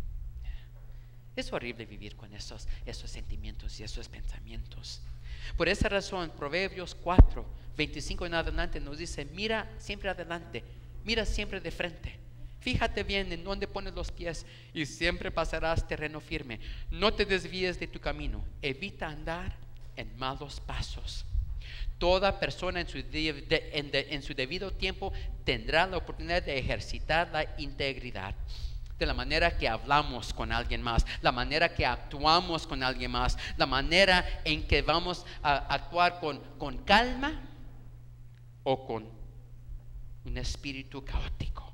Speaker 9: Es horrible vivir con esos, esos sentimientos y esos pensamientos. Por esa razón, Proverbios cuatro, veinticinco en adelante nos dice, mira siempre adelante, mira siempre de frente. Fíjate bien en dónde pones los pies y siempre pasarás terreno firme. No te desvíes de tu camino, evita andar en malos pasos. Toda persona en su, de, de, en, de, en su debido tiempo tendrá la oportunidad de ejercitar la integridad. de la manera que hablamos con alguien más, la manera que actuamos con alguien más, la manera en que vamos a actuar con, con calma o con un espíritu caótico.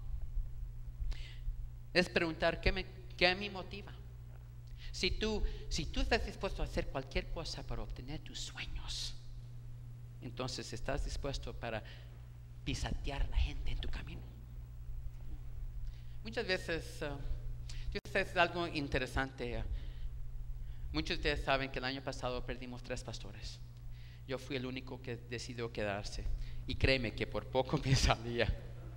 Speaker 9: Es preguntar qué me, qué me motiva. Si tú, si tú estás dispuesto a hacer cualquier cosa para obtener tus sueños, entonces estás dispuesto para pisotear a la gente en tu camino. Muchas veces, uh, es algo interesante. Uh, muchos de ustedes saben que el año pasado perdimos tres pastores. Yo fui el único que decidió quedarse. Y créeme que por poco me salía.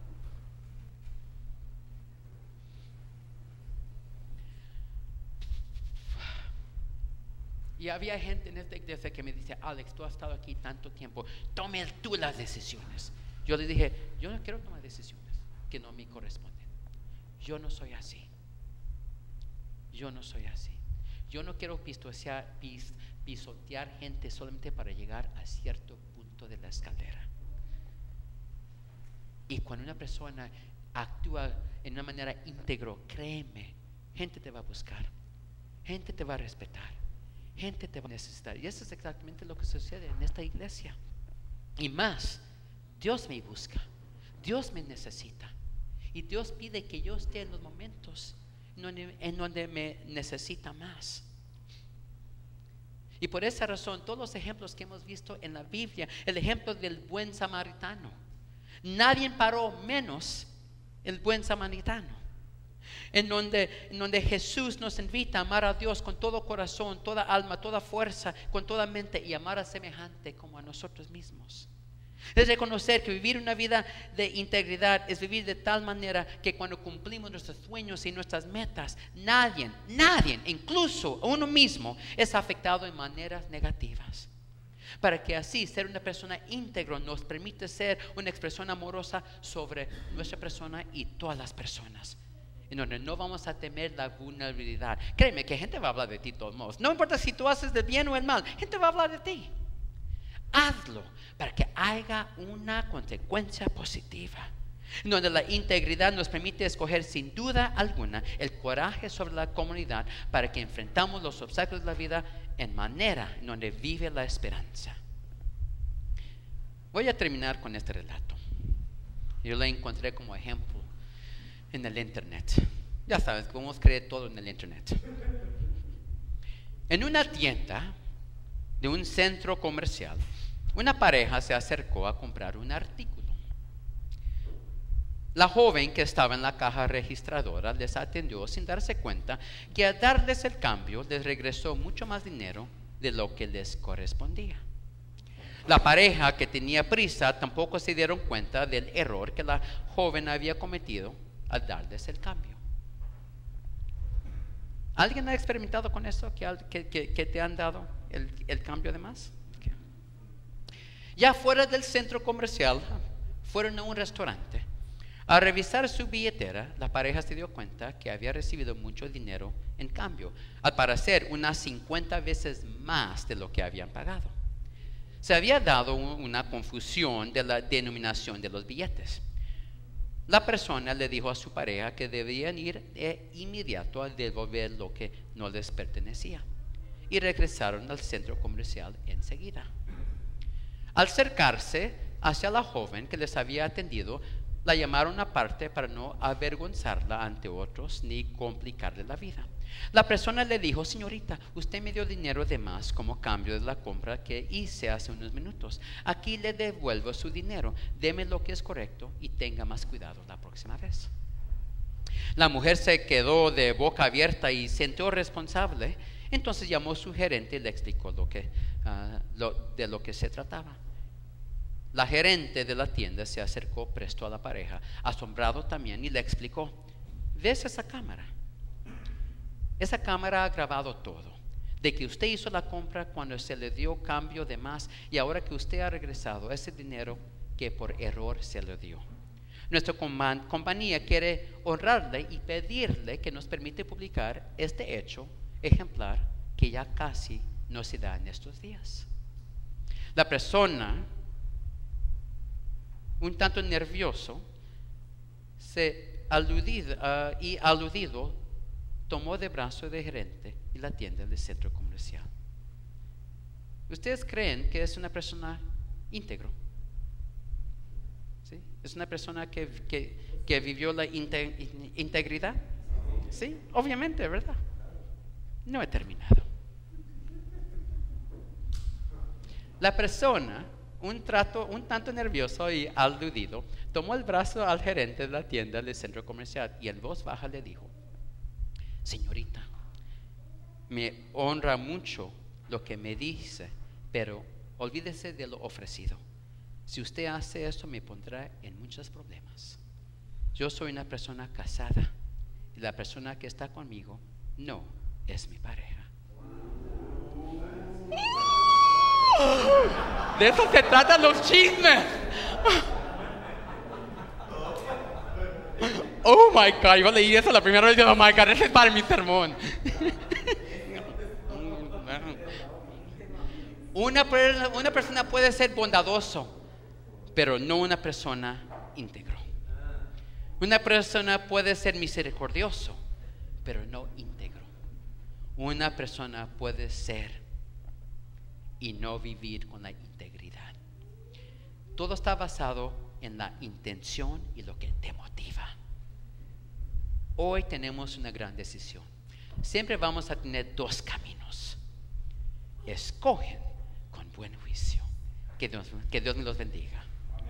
Speaker 9: Y había gente en esta iglesia que me dice: Alex, tú has estado aquí tanto tiempo, tome tú las decisiones. Yo le dije: yo no quiero tomar decisiones que no me corresponden. Yo no soy así. Yo no soy así. Yo no quiero pisotear, pis, pisotear gente solamente para llegar a cierto punto de la escalera. Y cuando una persona actúa en una manera íntegra, créeme, gente te va a buscar, gente te va a respetar, gente te va a necesitar. Y eso es exactamente lo que sucede en esta iglesia. Y más, Dios me busca, Dios me necesita. Y Dios pide que yo esté en los momentos en donde, en donde me necesita más. Y por esa razón, todos los ejemplos que hemos visto en la Biblia, el ejemplo del buen samaritano, nadie paró menos el buen samaritano. En donde, en donde Jesús nos invita a amar a Dios con todo corazón, toda alma, toda fuerza, con toda mente, y amar a semejante como a nosotros mismos. Es reconocer que vivir una vida de integridad es vivir de tal manera que cuando cumplimos nuestros sueños y nuestras metas, nadie, nadie, incluso uno mismo, es afectado en maneras negativas. Para que así ser una persona íntegra nos permite ser una expresión amorosa sobre nuestra persona y todas las personas, en donde no vamos a temer la vulnerabilidad. Créeme que gente va a hablar de ti de todos modos. No importa si tú haces el bien o el mal, gente va a hablar de ti. Hazlo para que haya una consecuencia positiva, en donde la integridad nos permite escoger sin duda alguna el coraje sobre la comunidad para que enfrentamos los obstáculos de la vida en manera en donde vive la esperanza. Voy a terminar con este relato. Yo lo encontré como ejemplo en el internet. Ya sabes, podemos creer todo en el internet. En una tienda de un centro comercial, una pareja se acercó a comprar un artículo. La joven que estaba en la caja registradora les atendió sin darse cuenta que al darles el cambio les regresó mucho más dinero de lo que les correspondía. La pareja que tenía prisa tampoco se dieron cuenta del error que la joven había cometido al darles el cambio. ¿Alguien ha experimentado con eso? ¿Que, que, que, que te han dado el, el cambio de más? Okay. Ya fuera del centro comercial, fueron a un restaurante. Al revisar su billetera, la pareja se dio cuenta que había recibido mucho dinero en cambio, al parecer unas cincuenta veces más de lo que habían pagado. Se había dado una confusión de la denominación de los billetes. La persona le dijo a su pareja que debían ir de inmediato a devolver lo que no les pertenecía, y regresaron al centro comercial enseguida. Al acercarse hacia la joven que les había atendido, la llamaron aparte para no avergonzarla ante otros ni complicarle la vida. La persona le dijo: señorita, usted me dio dinero de más como cambio de la compra que hice hace unos minutos. Aquí le devuelvo su dinero. Deme lo que es correcto y tenga más cuidado la próxima vez. La mujer se quedó de boca abierta y se sintió responsable. Entonces llamó a su gerente y le explicó lo que, uh, lo, de lo que se trataba. La gerente de la tienda se acercó presto a la pareja, asombrado también, y le explicó: ¿ves esa cámara? Esa cámara ha grabado todo, de que usted hizo la compra cuando se le dio cambio de más, y ahora que usted ha regresado ese dinero que por error se le dio. Nuestra compañía quiere honrarle y pedirle que nos permite publicar este hecho ejemplar que ya casi no se da en estos días. La persona, un tanto nervioso, se aludido, uh, y aludido tomó de brazo del gerente y la tienda del centro comercial. ¿Ustedes creen que es una persona íntegro? ¿Sí? ¿Es una persona que, que, que vivió la inte- integridad? Sí, obviamente, ¿verdad? No he terminado. La persona, un, trato, un tanto nervioso y aludido, tomó el brazo al gerente de la tienda del centro comercial y en voz baja le dijo: señorita, me honra mucho lo que me dice, pero olvídese de lo ofrecido. Si usted hace esto, me pondrá en muchos problemas. Yo soy una persona casada y la persona que está conmigo no es mi pareja. De eso se tratan los chismes. Oh my God, yo leí eso la primera vez y dije, oh my God, ese es para mi sermón. Una, una persona puede ser bondadoso, pero no una persona íntegro. Una persona puede ser misericordioso, pero no íntegro. Una persona puede ser y no vivir con la integridad. Todo está basado en la intención y lo que te motiva. Hoy tenemos una gran decisión. Siempre vamos a tener dos caminos. Escogen con buen juicio. Que Dios, que Dios me los bendiga.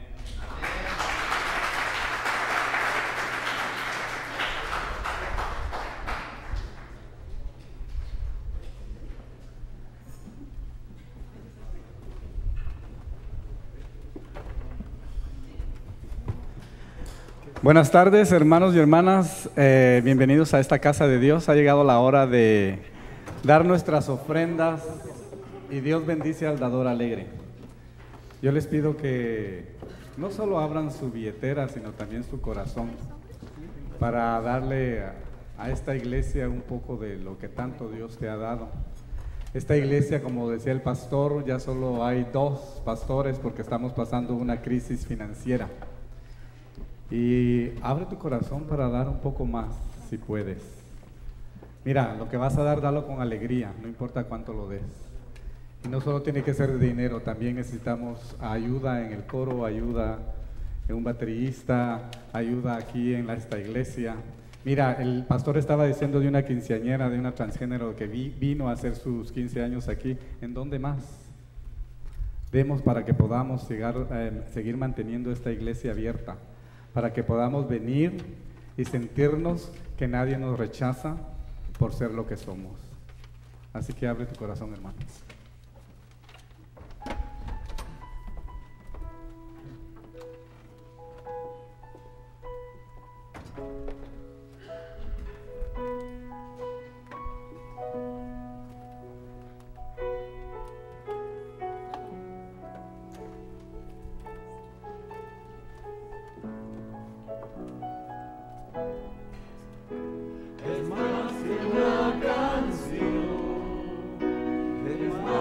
Speaker 4: Buenas tardes, hermanos y hermanas, eh, bienvenidos a esta casa de Dios. Ha llegado la hora de dar nuestras ofrendas y Dios bendice al dador alegre. Yo les pido que no solo abran su billetera, sino también su corazón para darle a, a esta iglesia un poco de lo que tanto Dios te ha dado. Esta iglesia, como decía el pastor, ya solo hay dos pastores porque estamos pasando una crisis financiera. Y abre tu corazón para dar un poco más, si puedes. Mira, lo que vas a dar, dalo con alegría, no importa cuánto lo des. Y no solo tiene que ser de dinero, también necesitamos ayuda en el coro, ayuda en un baterista, ayuda aquí en la, esta iglesia. Mira, el pastor estaba diciendo de una quinceañera, de una transgénero que vi, vino a hacer sus quince años aquí. ¿En dónde más? Demos para que podamos llegar, eh, seguir manteniendo esta iglesia abierta, para que podamos venir y sentirnos que nadie nos rechaza por ser lo que somos. Así que abre tu corazón, hermanos.
Speaker 8: Es más que una canción, es más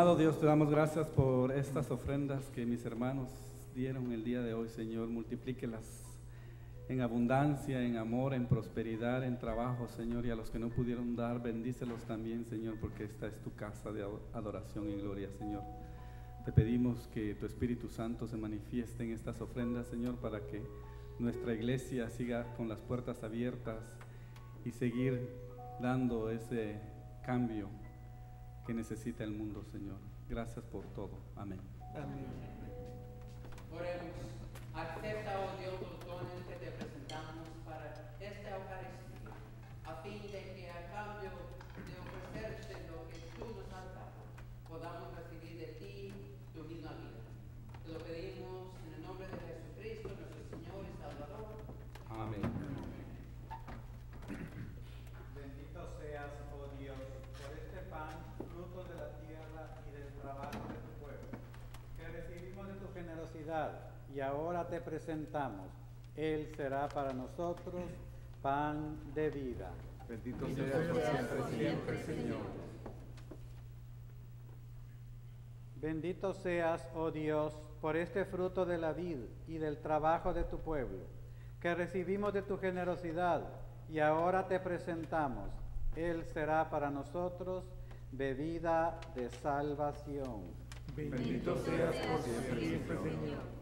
Speaker 4: amado Dios, te damos gracias por estas ofrendas que mis hermanos dieron el día de hoy, Señor. Multiplíquelas en abundancia, en amor, en prosperidad, en trabajo, Señor. Y a los que no pudieron dar, bendícelos también, Señor, porque esta es tu casa de adoración y gloria, Señor. Te pedimos que tu Espíritu Santo se manifieste en estas ofrendas, Señor, para que nuestra iglesia siga con las puertas abiertas y seguir dando ese cambio que necesita el mundo, Señor. Gracias por todo. Amén.
Speaker 2: Amén.
Speaker 3: Oremos. Acepta, oh Dios, los dones que te presentamos para esta Eucaristía, a fin de que a cambio de ofrecerte lo que tú nos has dado, podamos recibir de ti tu misma vida. Te lo pedimos en el nombre de Jesucristo, nuestro Señor y Salvador.
Speaker 4: Amén.
Speaker 10: Bendito seas, oh Dios, por este pan, fruto de la tierra y del trabajo de tu pueblo, que recibimos de tu generosidad y ahora te presentamos. Él será para nosotros pan de vida.
Speaker 2: Bendito seas por siempre, siempre, Señor.
Speaker 10: Bendito seas, oh Dios, por este fruto de la vid y del trabajo de tu pueblo, que recibimos de tu generosidad y ahora te presentamos. Él será para nosotros bebida de salvación.
Speaker 2: Bendito seas por siempre, Señor.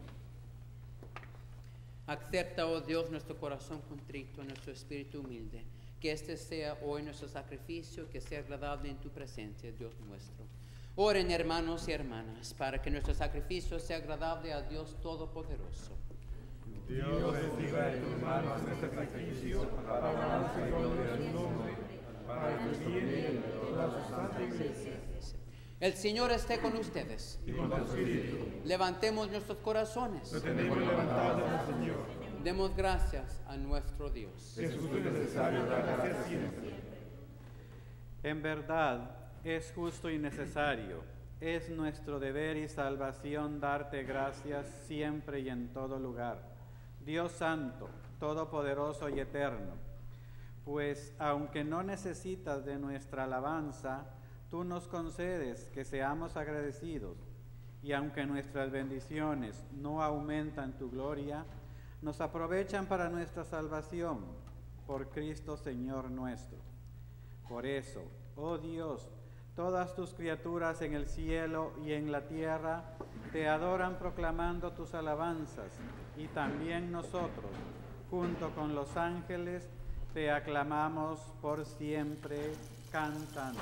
Speaker 3: Acepta, oh Dios, nuestro corazón contrito, nuestro espíritu humilde. Que este sea hoy nuestro sacrificio, que sea agradable en tu presencia, Dios nuestro. Oren, hermanos y hermanas, para que nuestro sacrificio sea agradable a Dios Todopoderoso.
Speaker 2: Dios reciba de tus manos este sacrificio para alabanza y gloria de su nombre, para el bien de toda su santa iglesia.
Speaker 3: El Señor esté con ustedes.
Speaker 2: Y con tu espíritu.
Speaker 3: Levantemos nuestros corazones.
Speaker 2: Lo tenemos levantado, Señor.
Speaker 3: Demos gracias a nuestro Dios.
Speaker 2: Jesús es necesario dar gracias siempre.
Speaker 10: En verdad, es justo y necesario, es nuestro deber y salvación darte gracias siempre y en todo lugar, Dios Santo, Todopoderoso y Eterno, pues aunque no necesitas de nuestra alabanza, tú nos concedes que seamos agradecidos, y aunque nuestras bendiciones no aumentan tu gloria, nos aprovechan para nuestra salvación, por Cristo Señor nuestro. Por eso, oh Dios, todas tus criaturas en el cielo y en la tierra te adoran proclamando tus alabanzas, y también nosotros, junto con los ángeles, te aclamamos por siempre cantando.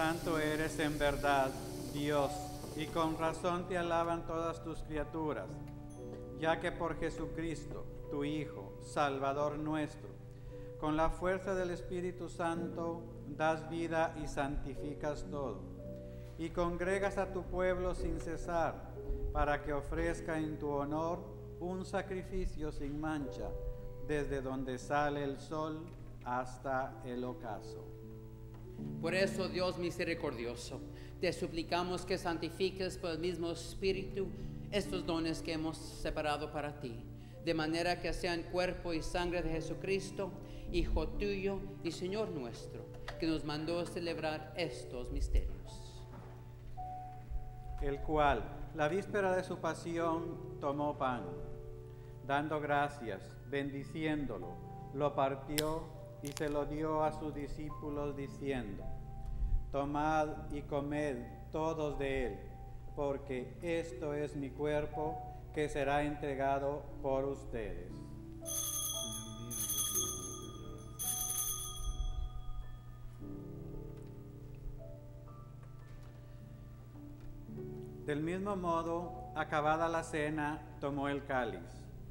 Speaker 10: santo eres en verdad, Dios, y con razón te alaban todas tus criaturas, ya que por Jesucristo, tu Hijo, Salvador nuestro, con la fuerza del Espíritu Santo das vida y santificas todo, y congregas a tu pueblo sin cesar, para que ofrezca en tu honor un sacrificio sin mancha, desde donde sale el sol hasta el ocaso.
Speaker 3: Por eso, Dios misericordioso, te suplicamos que santifiques por el mismo Espíritu estos dones que hemos separado para ti, de manera que sean cuerpo y sangre de Jesucristo, Hijo tuyo y Señor nuestro, que nos mandó celebrar estos misterios.
Speaker 10: El cual, la víspera de su pasión, tomó pan, dando gracias, bendiciéndolo, lo partió y se lo dio a sus discípulos diciendo: tomad y comed todos de él, porque esto es mi cuerpo que será entregado por ustedes. Del mismo modo, acabada la cena, tomó el cáliz.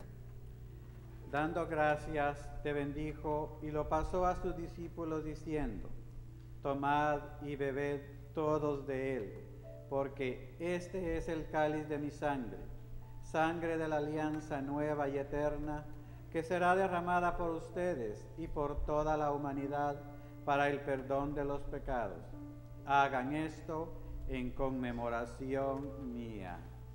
Speaker 10: Dando gracias, te bendijo y lo pasó a sus discípulos diciendo: tomad y bebed todos de él, porque este es el cáliz de mi sangre, sangre de la alianza nueva y eterna, que será derramada por ustedes y por toda la humanidad para el perdón de los pecados. Hagan esto en conmemoración mía.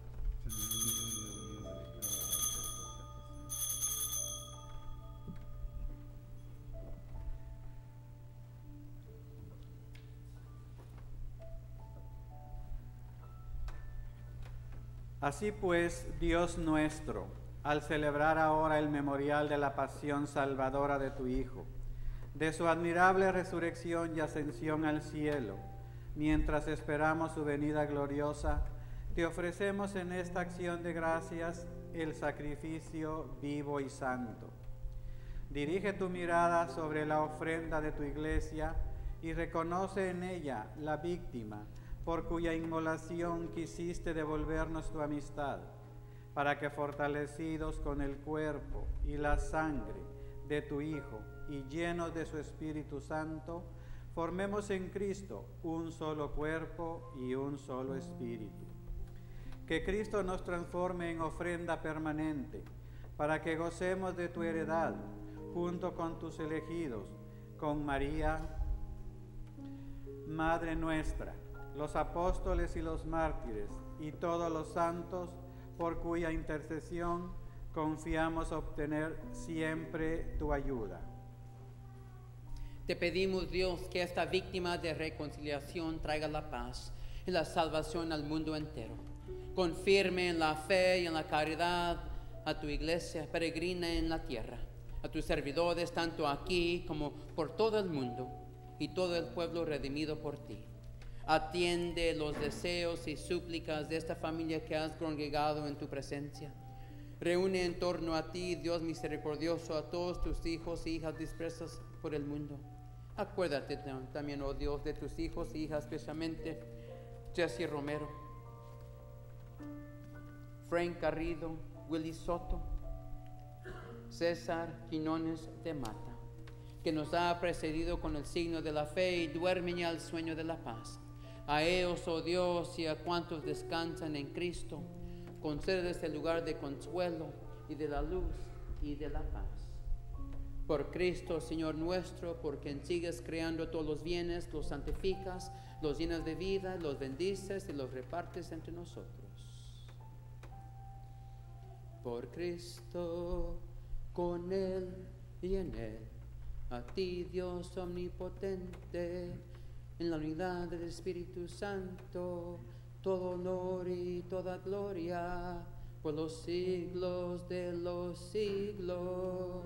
Speaker 10: Así pues, Dios nuestro, al celebrar ahora el memorial de la pasión salvadora de tu Hijo, de su admirable resurrección y ascensión al cielo, mientras esperamos su venida gloriosa, te ofrecemos en esta acción de gracias el sacrificio vivo y santo. Dirige tu mirada sobre la ofrenda de tu iglesia y reconoce en ella la víctima por cuya inmolación quisiste devolvernos tu amistad, para que fortalecidos con el cuerpo y la sangre de tu Hijo y llenos de su Espíritu Santo, formemos en Cristo un solo cuerpo y un solo espíritu. Que Cristo nos transforme en ofrenda permanente, para que gocemos de tu heredad, junto con tus elegidos, con María, Madre nuestra, los apóstoles y los mártires, y todos los santos, por cuya intercesión confiamos obtener siempre tu ayuda.
Speaker 3: Te pedimos, Dios, que esta víctima de reconciliación traiga la paz y la salvación al mundo entero. Confirme en la fe y en la caridad a tu iglesia peregrina en la tierra, a tus servidores tanto aquí como por todo el mundo y todo el pueblo redimido por ti. Atiende los deseos y súplicas de esta familia que has congregado en tu presencia. Reúne en torno a ti, Dios misericordioso, a todos tus hijos e hijas dispersos por el mundo. Acuérdate también, oh Dios, de tus hijos e hijas, especialmente Jesse Romero, Frank Garrido, Willy Soto, César Quinones de Mata, que nos ha precedido con el signo de la fe y duermen ya el sueño de la paz. A ellos, oh Dios, y a cuantos descansan en Cristo, concedes el lugar de consuelo y de la luz y de la paz. Por Cristo, Señor nuestro, por quien sigues creando todos los bienes, los santificas, los llenas de vida, los bendices y los repartes entre nosotros. Por Cristo, con Él y en Él, a ti, Dios omnipotente, en la unidad del Espíritu Santo, todo honor y toda gloria por los siglos de los siglos.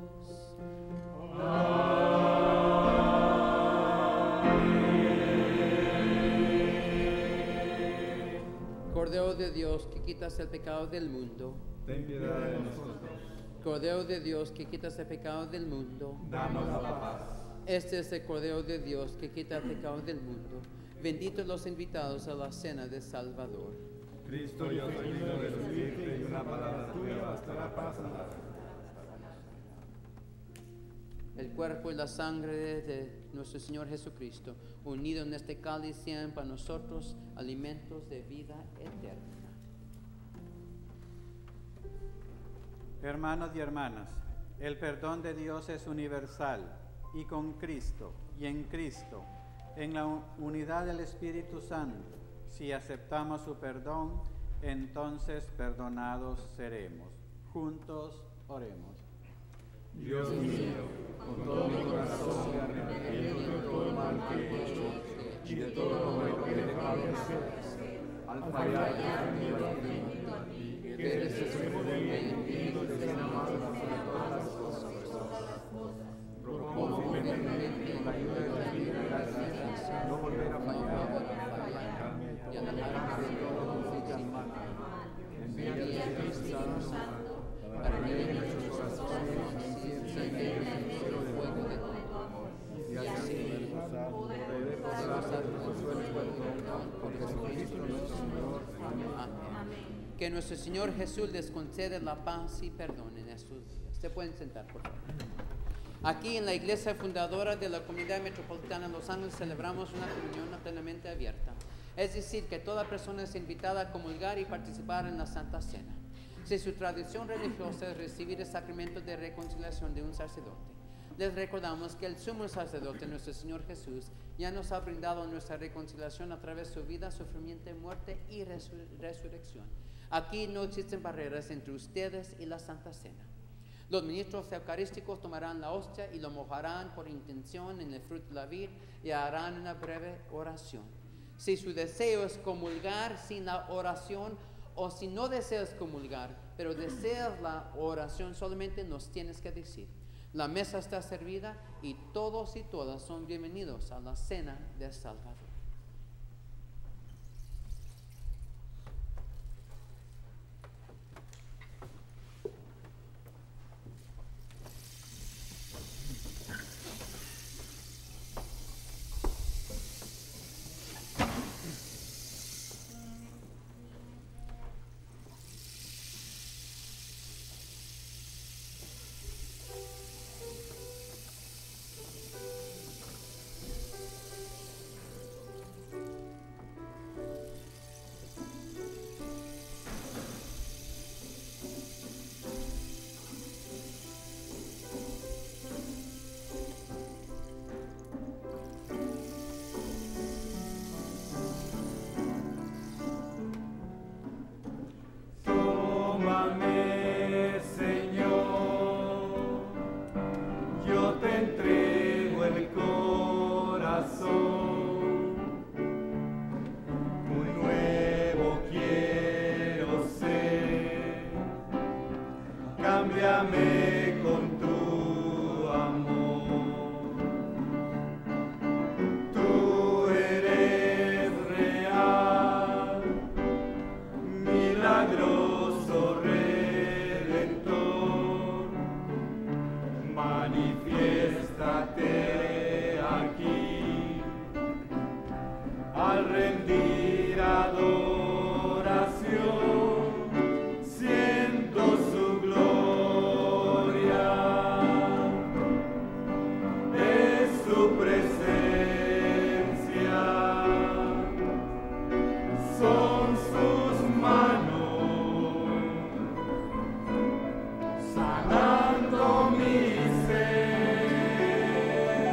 Speaker 3: Amén. Cordero de Dios, que quitas el pecado del mundo,
Speaker 4: ten piedad de nosotros.
Speaker 3: Cordero de Dios, que quitas el pecado del mundo,
Speaker 4: danos la paz.
Speaker 3: Este es el Cordero de Dios que quita el pecado del mundo. Benditos los invitados a la cena del Salvador.
Speaker 4: Cristo, yo soy digno de recibirte y una palabra tuya bastará para salvar.
Speaker 3: El cuerpo y la sangre de, de nuestro Señor Jesucristo, unidos en este cáliz, sean para nosotros alimentos de vida eterna.
Speaker 10: Hermanos y hermanas, el perdón de Dios es universal y con Cristo y en Cristo, en la unidad del Espíritu Santo, si aceptamos su perdón, entonces perdonados seremos. Juntos oremos.
Speaker 4: Dios mío, con todo mi corazón me arrepiento de todo el mal que he hecho y de todo lo bueno que he dejado de hacer. Al fallar y ofendido a ti, que eres el sumo de mi enemigo y desde amado para todas las cosas. Propongo firmemente con la ayuda de la vida y la gracia, no volver a fallar y a alejarme de todo justicia mala. Envía el Espíritu Santo para que en nuestros corazones se encienda el fuego de fuego de tu amor. Y así poder pasar por su perdón por Jesucristo nuestro Señor.
Speaker 3: Amén. Que nuestro Señor Jesús les conceda la paz y perdón en estos días. Se pueden sentar, por favor. Aquí en la iglesia fundadora de la Comunidad Metropolitana de Los Ángeles celebramos una comunión plenamente abierta. Es decir, que toda persona es invitada a comulgar y participar en la Santa Cena. Si su tradición religiosa es recibir el sacramento de reconciliación de un sacerdote, les recordamos que el sumo sacerdote, nuestro Señor Jesús, ya nos ha brindado nuestra reconciliación a través de su vida, sufrimiento, muerte y resur- resurrección. Aquí no existen barreras entre ustedes y la Santa Cena. Los ministros eucarísticos tomarán la hostia y lo mojarán por intención en el fruto de la vid y harán una breve oración. Si su deseo es comulgar sin la oración, o si no deseas comulgar, pero deseas la oración, solamente nos tienes que decir. La mesa está servida y todos y todas son bienvenidos a la cena del Salvador.
Speaker 4: Tómame, Señor, yo te entrego el corazón. Muy nuevo quiero ser, cámbiame con tu amor. Tú eres real, milagroso Redentor, manifiéstate aquí al rendir adoración, siento su gloria, es su presencia, son sus manos sanando mi ser.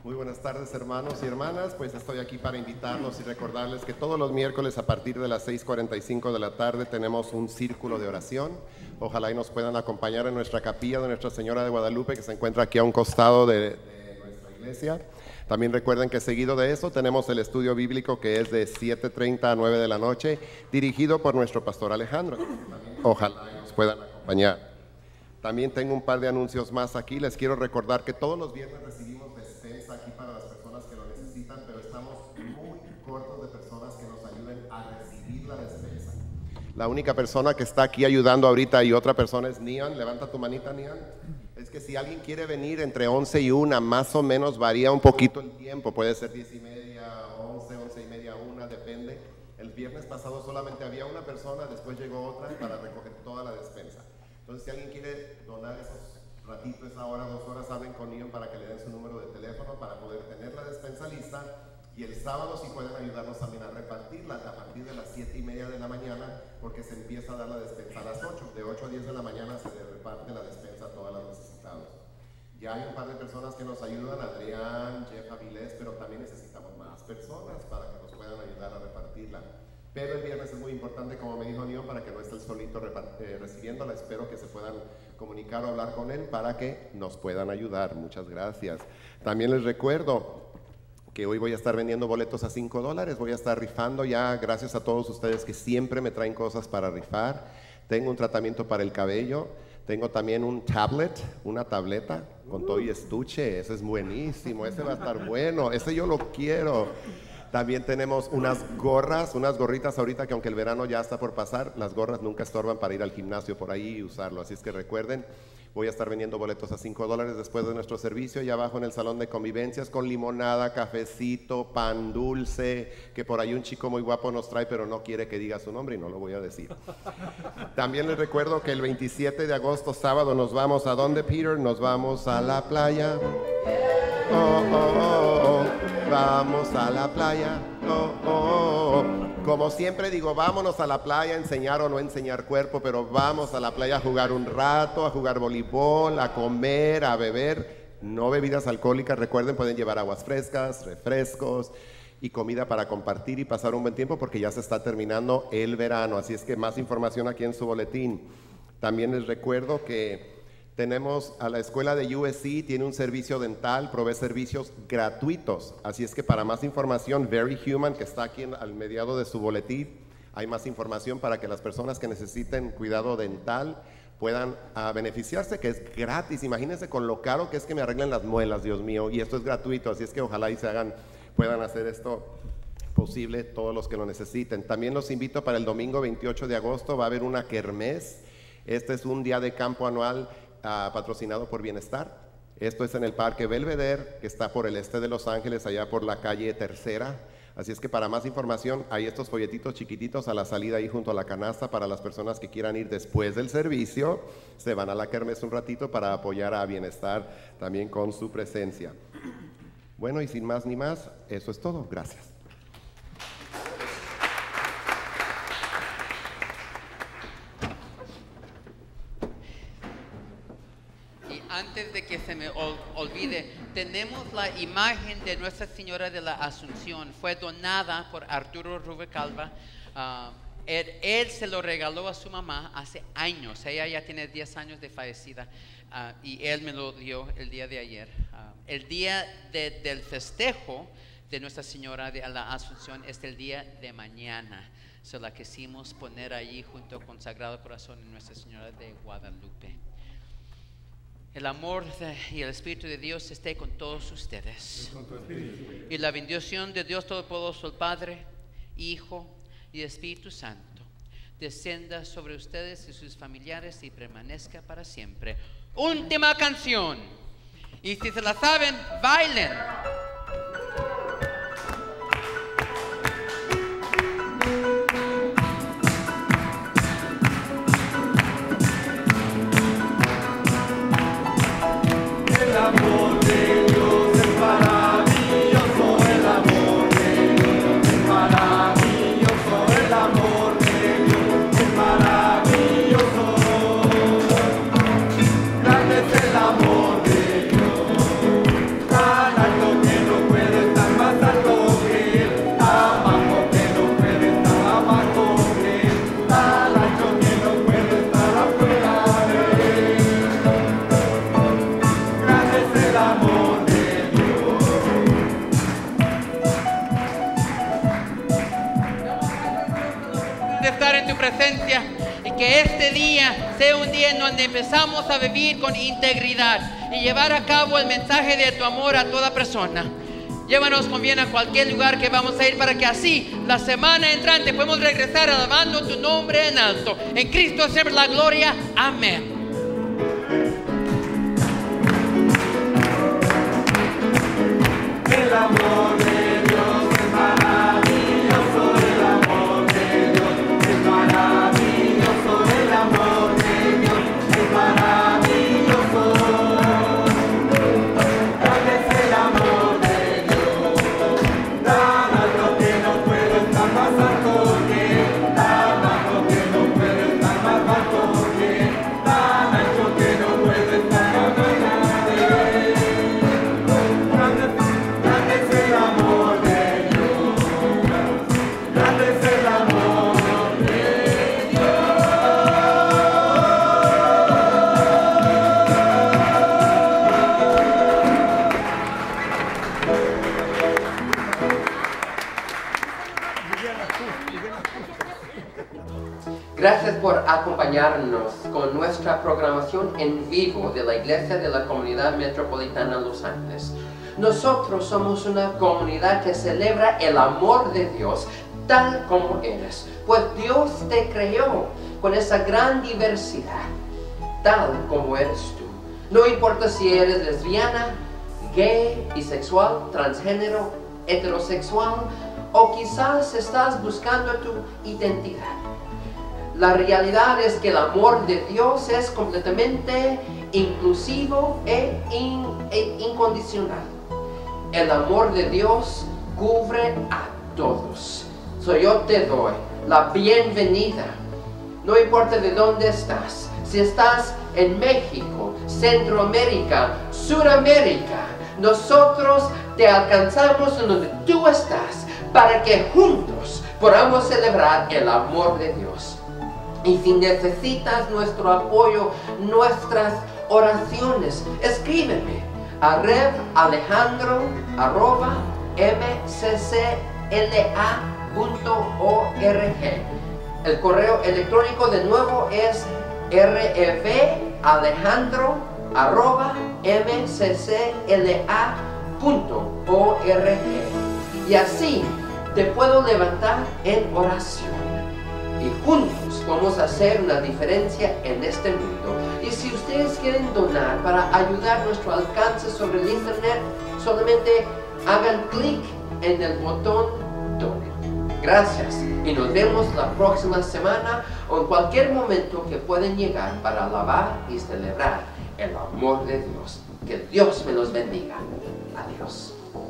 Speaker 11: Muy buenas tardes, hermanos y hermanas. Pues estoy aquí para invitarlos y recordarles que todos los miércoles a partir de las seis cuarenta y cinco de la tarde tenemos un círculo de oración. Ojalá y nos puedan acompañar en nuestra capilla de Nuestra Señora de Guadalupe, que se encuentra aquí a un costado de, de nuestra iglesia. También recuerden que seguido de eso tenemos el estudio bíblico, que es de siete treinta a nueve de la noche, dirigido por nuestro pastor Alejandro. Ojalá y nos puedan acompañar. También tengo un par de anuncios más aquí. Les quiero recordar que todos los viernes recibimos despensa aquí para las personas que lo necesitan, pero estamos muy cortos de personas que nos ayuden a recibir la despensa. La única persona que está aquí ayudando ahorita y otra persona es Nian. Levanta tu manita, Nian. Es que si alguien quiere venir entre once y una, más o menos varía un poquito el tiempo. Puede ser diez y media, once, once y media, una, depende. El viernes pasado solamente había una persona, después llegó otra para recoger toda la despensa. Entonces, si alguien quiere donar esos ratitos, esa hora, dos horas, hablen con Ian para que le den su número de teléfono para poder tener la despensa lista. Y el sábado sí pueden ayudarnos también a repartirla a partir de las siete y media de la mañana, porque se empieza a dar la despensa a las ocho. De ocho a diez de la mañana se reparte la despensa a todos los necesitados. Ya hay un par de personas que nos ayudan, Adrián, Jeff Avilés, pero también necesitamos más personas para que nos puedan ayudar a repartirla. Pero el viernes es muy importante, como me dijo Nion, para que no esté solito eh, recibiéndola. Espero que se puedan comunicar o hablar con él para que nos puedan ayudar. Muchas gracias. También les recuerdo que hoy voy a estar vendiendo boletos a cinco dólares. Voy a estar rifando ya, gracias a todos ustedes que siempre me traen cosas para rifar. Tengo un tratamiento para el cabello. Tengo también un tablet, una tableta con todo y estuche. Ese es buenísimo, ese va a estar bueno. Ese yo lo quiero. También tenemos unas gorras, unas gorritas ahorita que aunque el verano ya está por pasar, las gorras nunca estorban para ir al gimnasio por ahí y usarlo. Así es que recuerden, voy a estar vendiendo boletos a cinco dólares después de nuestro servicio y abajo en el salón de convivencias con limonada, cafecito, pan dulce, que por ahí un chico muy guapo nos trae, pero no quiere que diga su nombre y no lo voy a decir. También les recuerdo que el veintisiete de agosto, sábado, nos vamos a ¿dónde, Peter? Nos vamos a la playa. Oh, oh, oh, oh. Vamos a la playa. Oh, oh, oh. Como siempre digo, vámonos a la playa a enseñar o no enseñar cuerpo, pero vamos a la playa a jugar un rato, a jugar voleibol, a comer, a beber. No bebidas alcohólicas, recuerden, pueden llevar aguas frescas, refrescos y comida para compartir y pasar un buen tiempo, porque ya se está terminando el verano. Así es que más información aquí en su boletín. También les recuerdo que tenemos a la escuela de U S C, tiene un servicio dental, provee servicios gratuitos. Así es que para más información, Very Human, que está aquí en, al mediado de su boletín, hay más información para que las personas que necesiten cuidado dental puedan uh, beneficiarse, que es gratis. Imagínense con lo caro que es que me arreglen las muelas, Dios mío, y esto es gratuito. Así es que ojalá y se hagan, puedan hacer esto posible todos los que lo necesiten. También los invito para el domingo veintiocho de agosto, va a haber una kermés. Este es un día de campo anual Uh, patrocinado por Bienestar. Esto es en el Parque Belvedere, que está por el este de Los Ángeles, allá por la calle Tercera. Así es que para más información hay estos folletitos chiquititos a la salida ahí junto a la canasta para las personas que quieran ir después del servicio. Se van a la kermés un ratito para apoyar a Bienestar también con su presencia. Bueno, y sin más ni más, eso es todo. Gracias.
Speaker 9: Antes de que se me ol olvide, tenemos la imagen de Nuestra Señora de la Asunción. Fue donada por Arturo Rubalcaba. Uh, él, él se lo regaló a su mamá hace años. Ella ya tiene diez años de fallecida uh, y él me lo dio el día de ayer. Uh, el día de, del festejo de Nuestra Señora de la Asunción es el día de mañana. Se la quisimos poner allí junto con Sagrado Corazón de Nuestra Señora de Guadalupe. El amor de, y el Espíritu de Dios esté con todos ustedes. Y la bendición de Dios Todopoderoso, el Padre, Hijo y Espíritu Santo, descienda sobre ustedes y sus familiares y permanezca para siempre. Última canción. Y si se la saben, bailen.
Speaker 8: El amor de Dios es maravilloso, el amor de Dios es maravilloso, el amor de Dios es maravilloso. Grande es el amor de Dios, tan alto
Speaker 3: presencia y que este día sea un día en donde empezamos a vivir con integridad y llevar a cabo el mensaje de tu amor a toda persona. Llévanos con bien a cualquier lugar que vamos a ir para que así la semana entrante podamos regresar alabando tu nombre en alto. En Cristo siempre la gloria. Amén.
Speaker 8: El amor de Dios es maravilloso, el amor de Dios es maravilloso, el amor de Dios es maravilloso. Grande es el amor de Dios, tan alto que no puedo estar más alto que Él, tan alto que no puedo estar más bajo que Él, tan ancho que no puedo estar más allá de Él. Grande Grande es el amor de Dios, grande es el amor de Dios.
Speaker 1: Gracias por acompañarnos con nuestra programación en vivo de la Iglesia de la Comunidad Metropolitana Los Ángeles. Nosotros somos una comunidad que celebra el amor de Dios tal como eres, pues Dios te creó con esa gran diversidad, tal como eres tú. No importa si eres lesbiana, gay, bisexual, transgénero, heterosexual o quizás estás buscando tu identidad. La realidad es que el amor de Dios es completamente inclusivo e, in, e incondicional. El amor de Dios cubre a todos. So yo te doy la bienvenida. No importa de dónde estás. Si estás en México, Centroamérica, Suramérica, nosotros te alcanzamos en donde tú estás para que juntos podamos celebrar el amor de Dios. Y si necesitas nuestro apoyo, nuestras oraciones, escríbeme a rev alejandro arroba m c c l a punto org. El correo electrónico de nuevo es rev alejandro arroba m c c l a punto org. Y así te puedo levantar en oración. Y juntos vamos a hacer una diferencia en este mundo. Y si ustedes quieren donar para ayudar nuestro alcance sobre el internet, solamente hagan clic en el botón Donen. Gracias y nos vemos la próxima semana o en cualquier momento que pueden llegar para alabar y celebrar el amor de Dios. Que Dios me los bendiga. Adiós.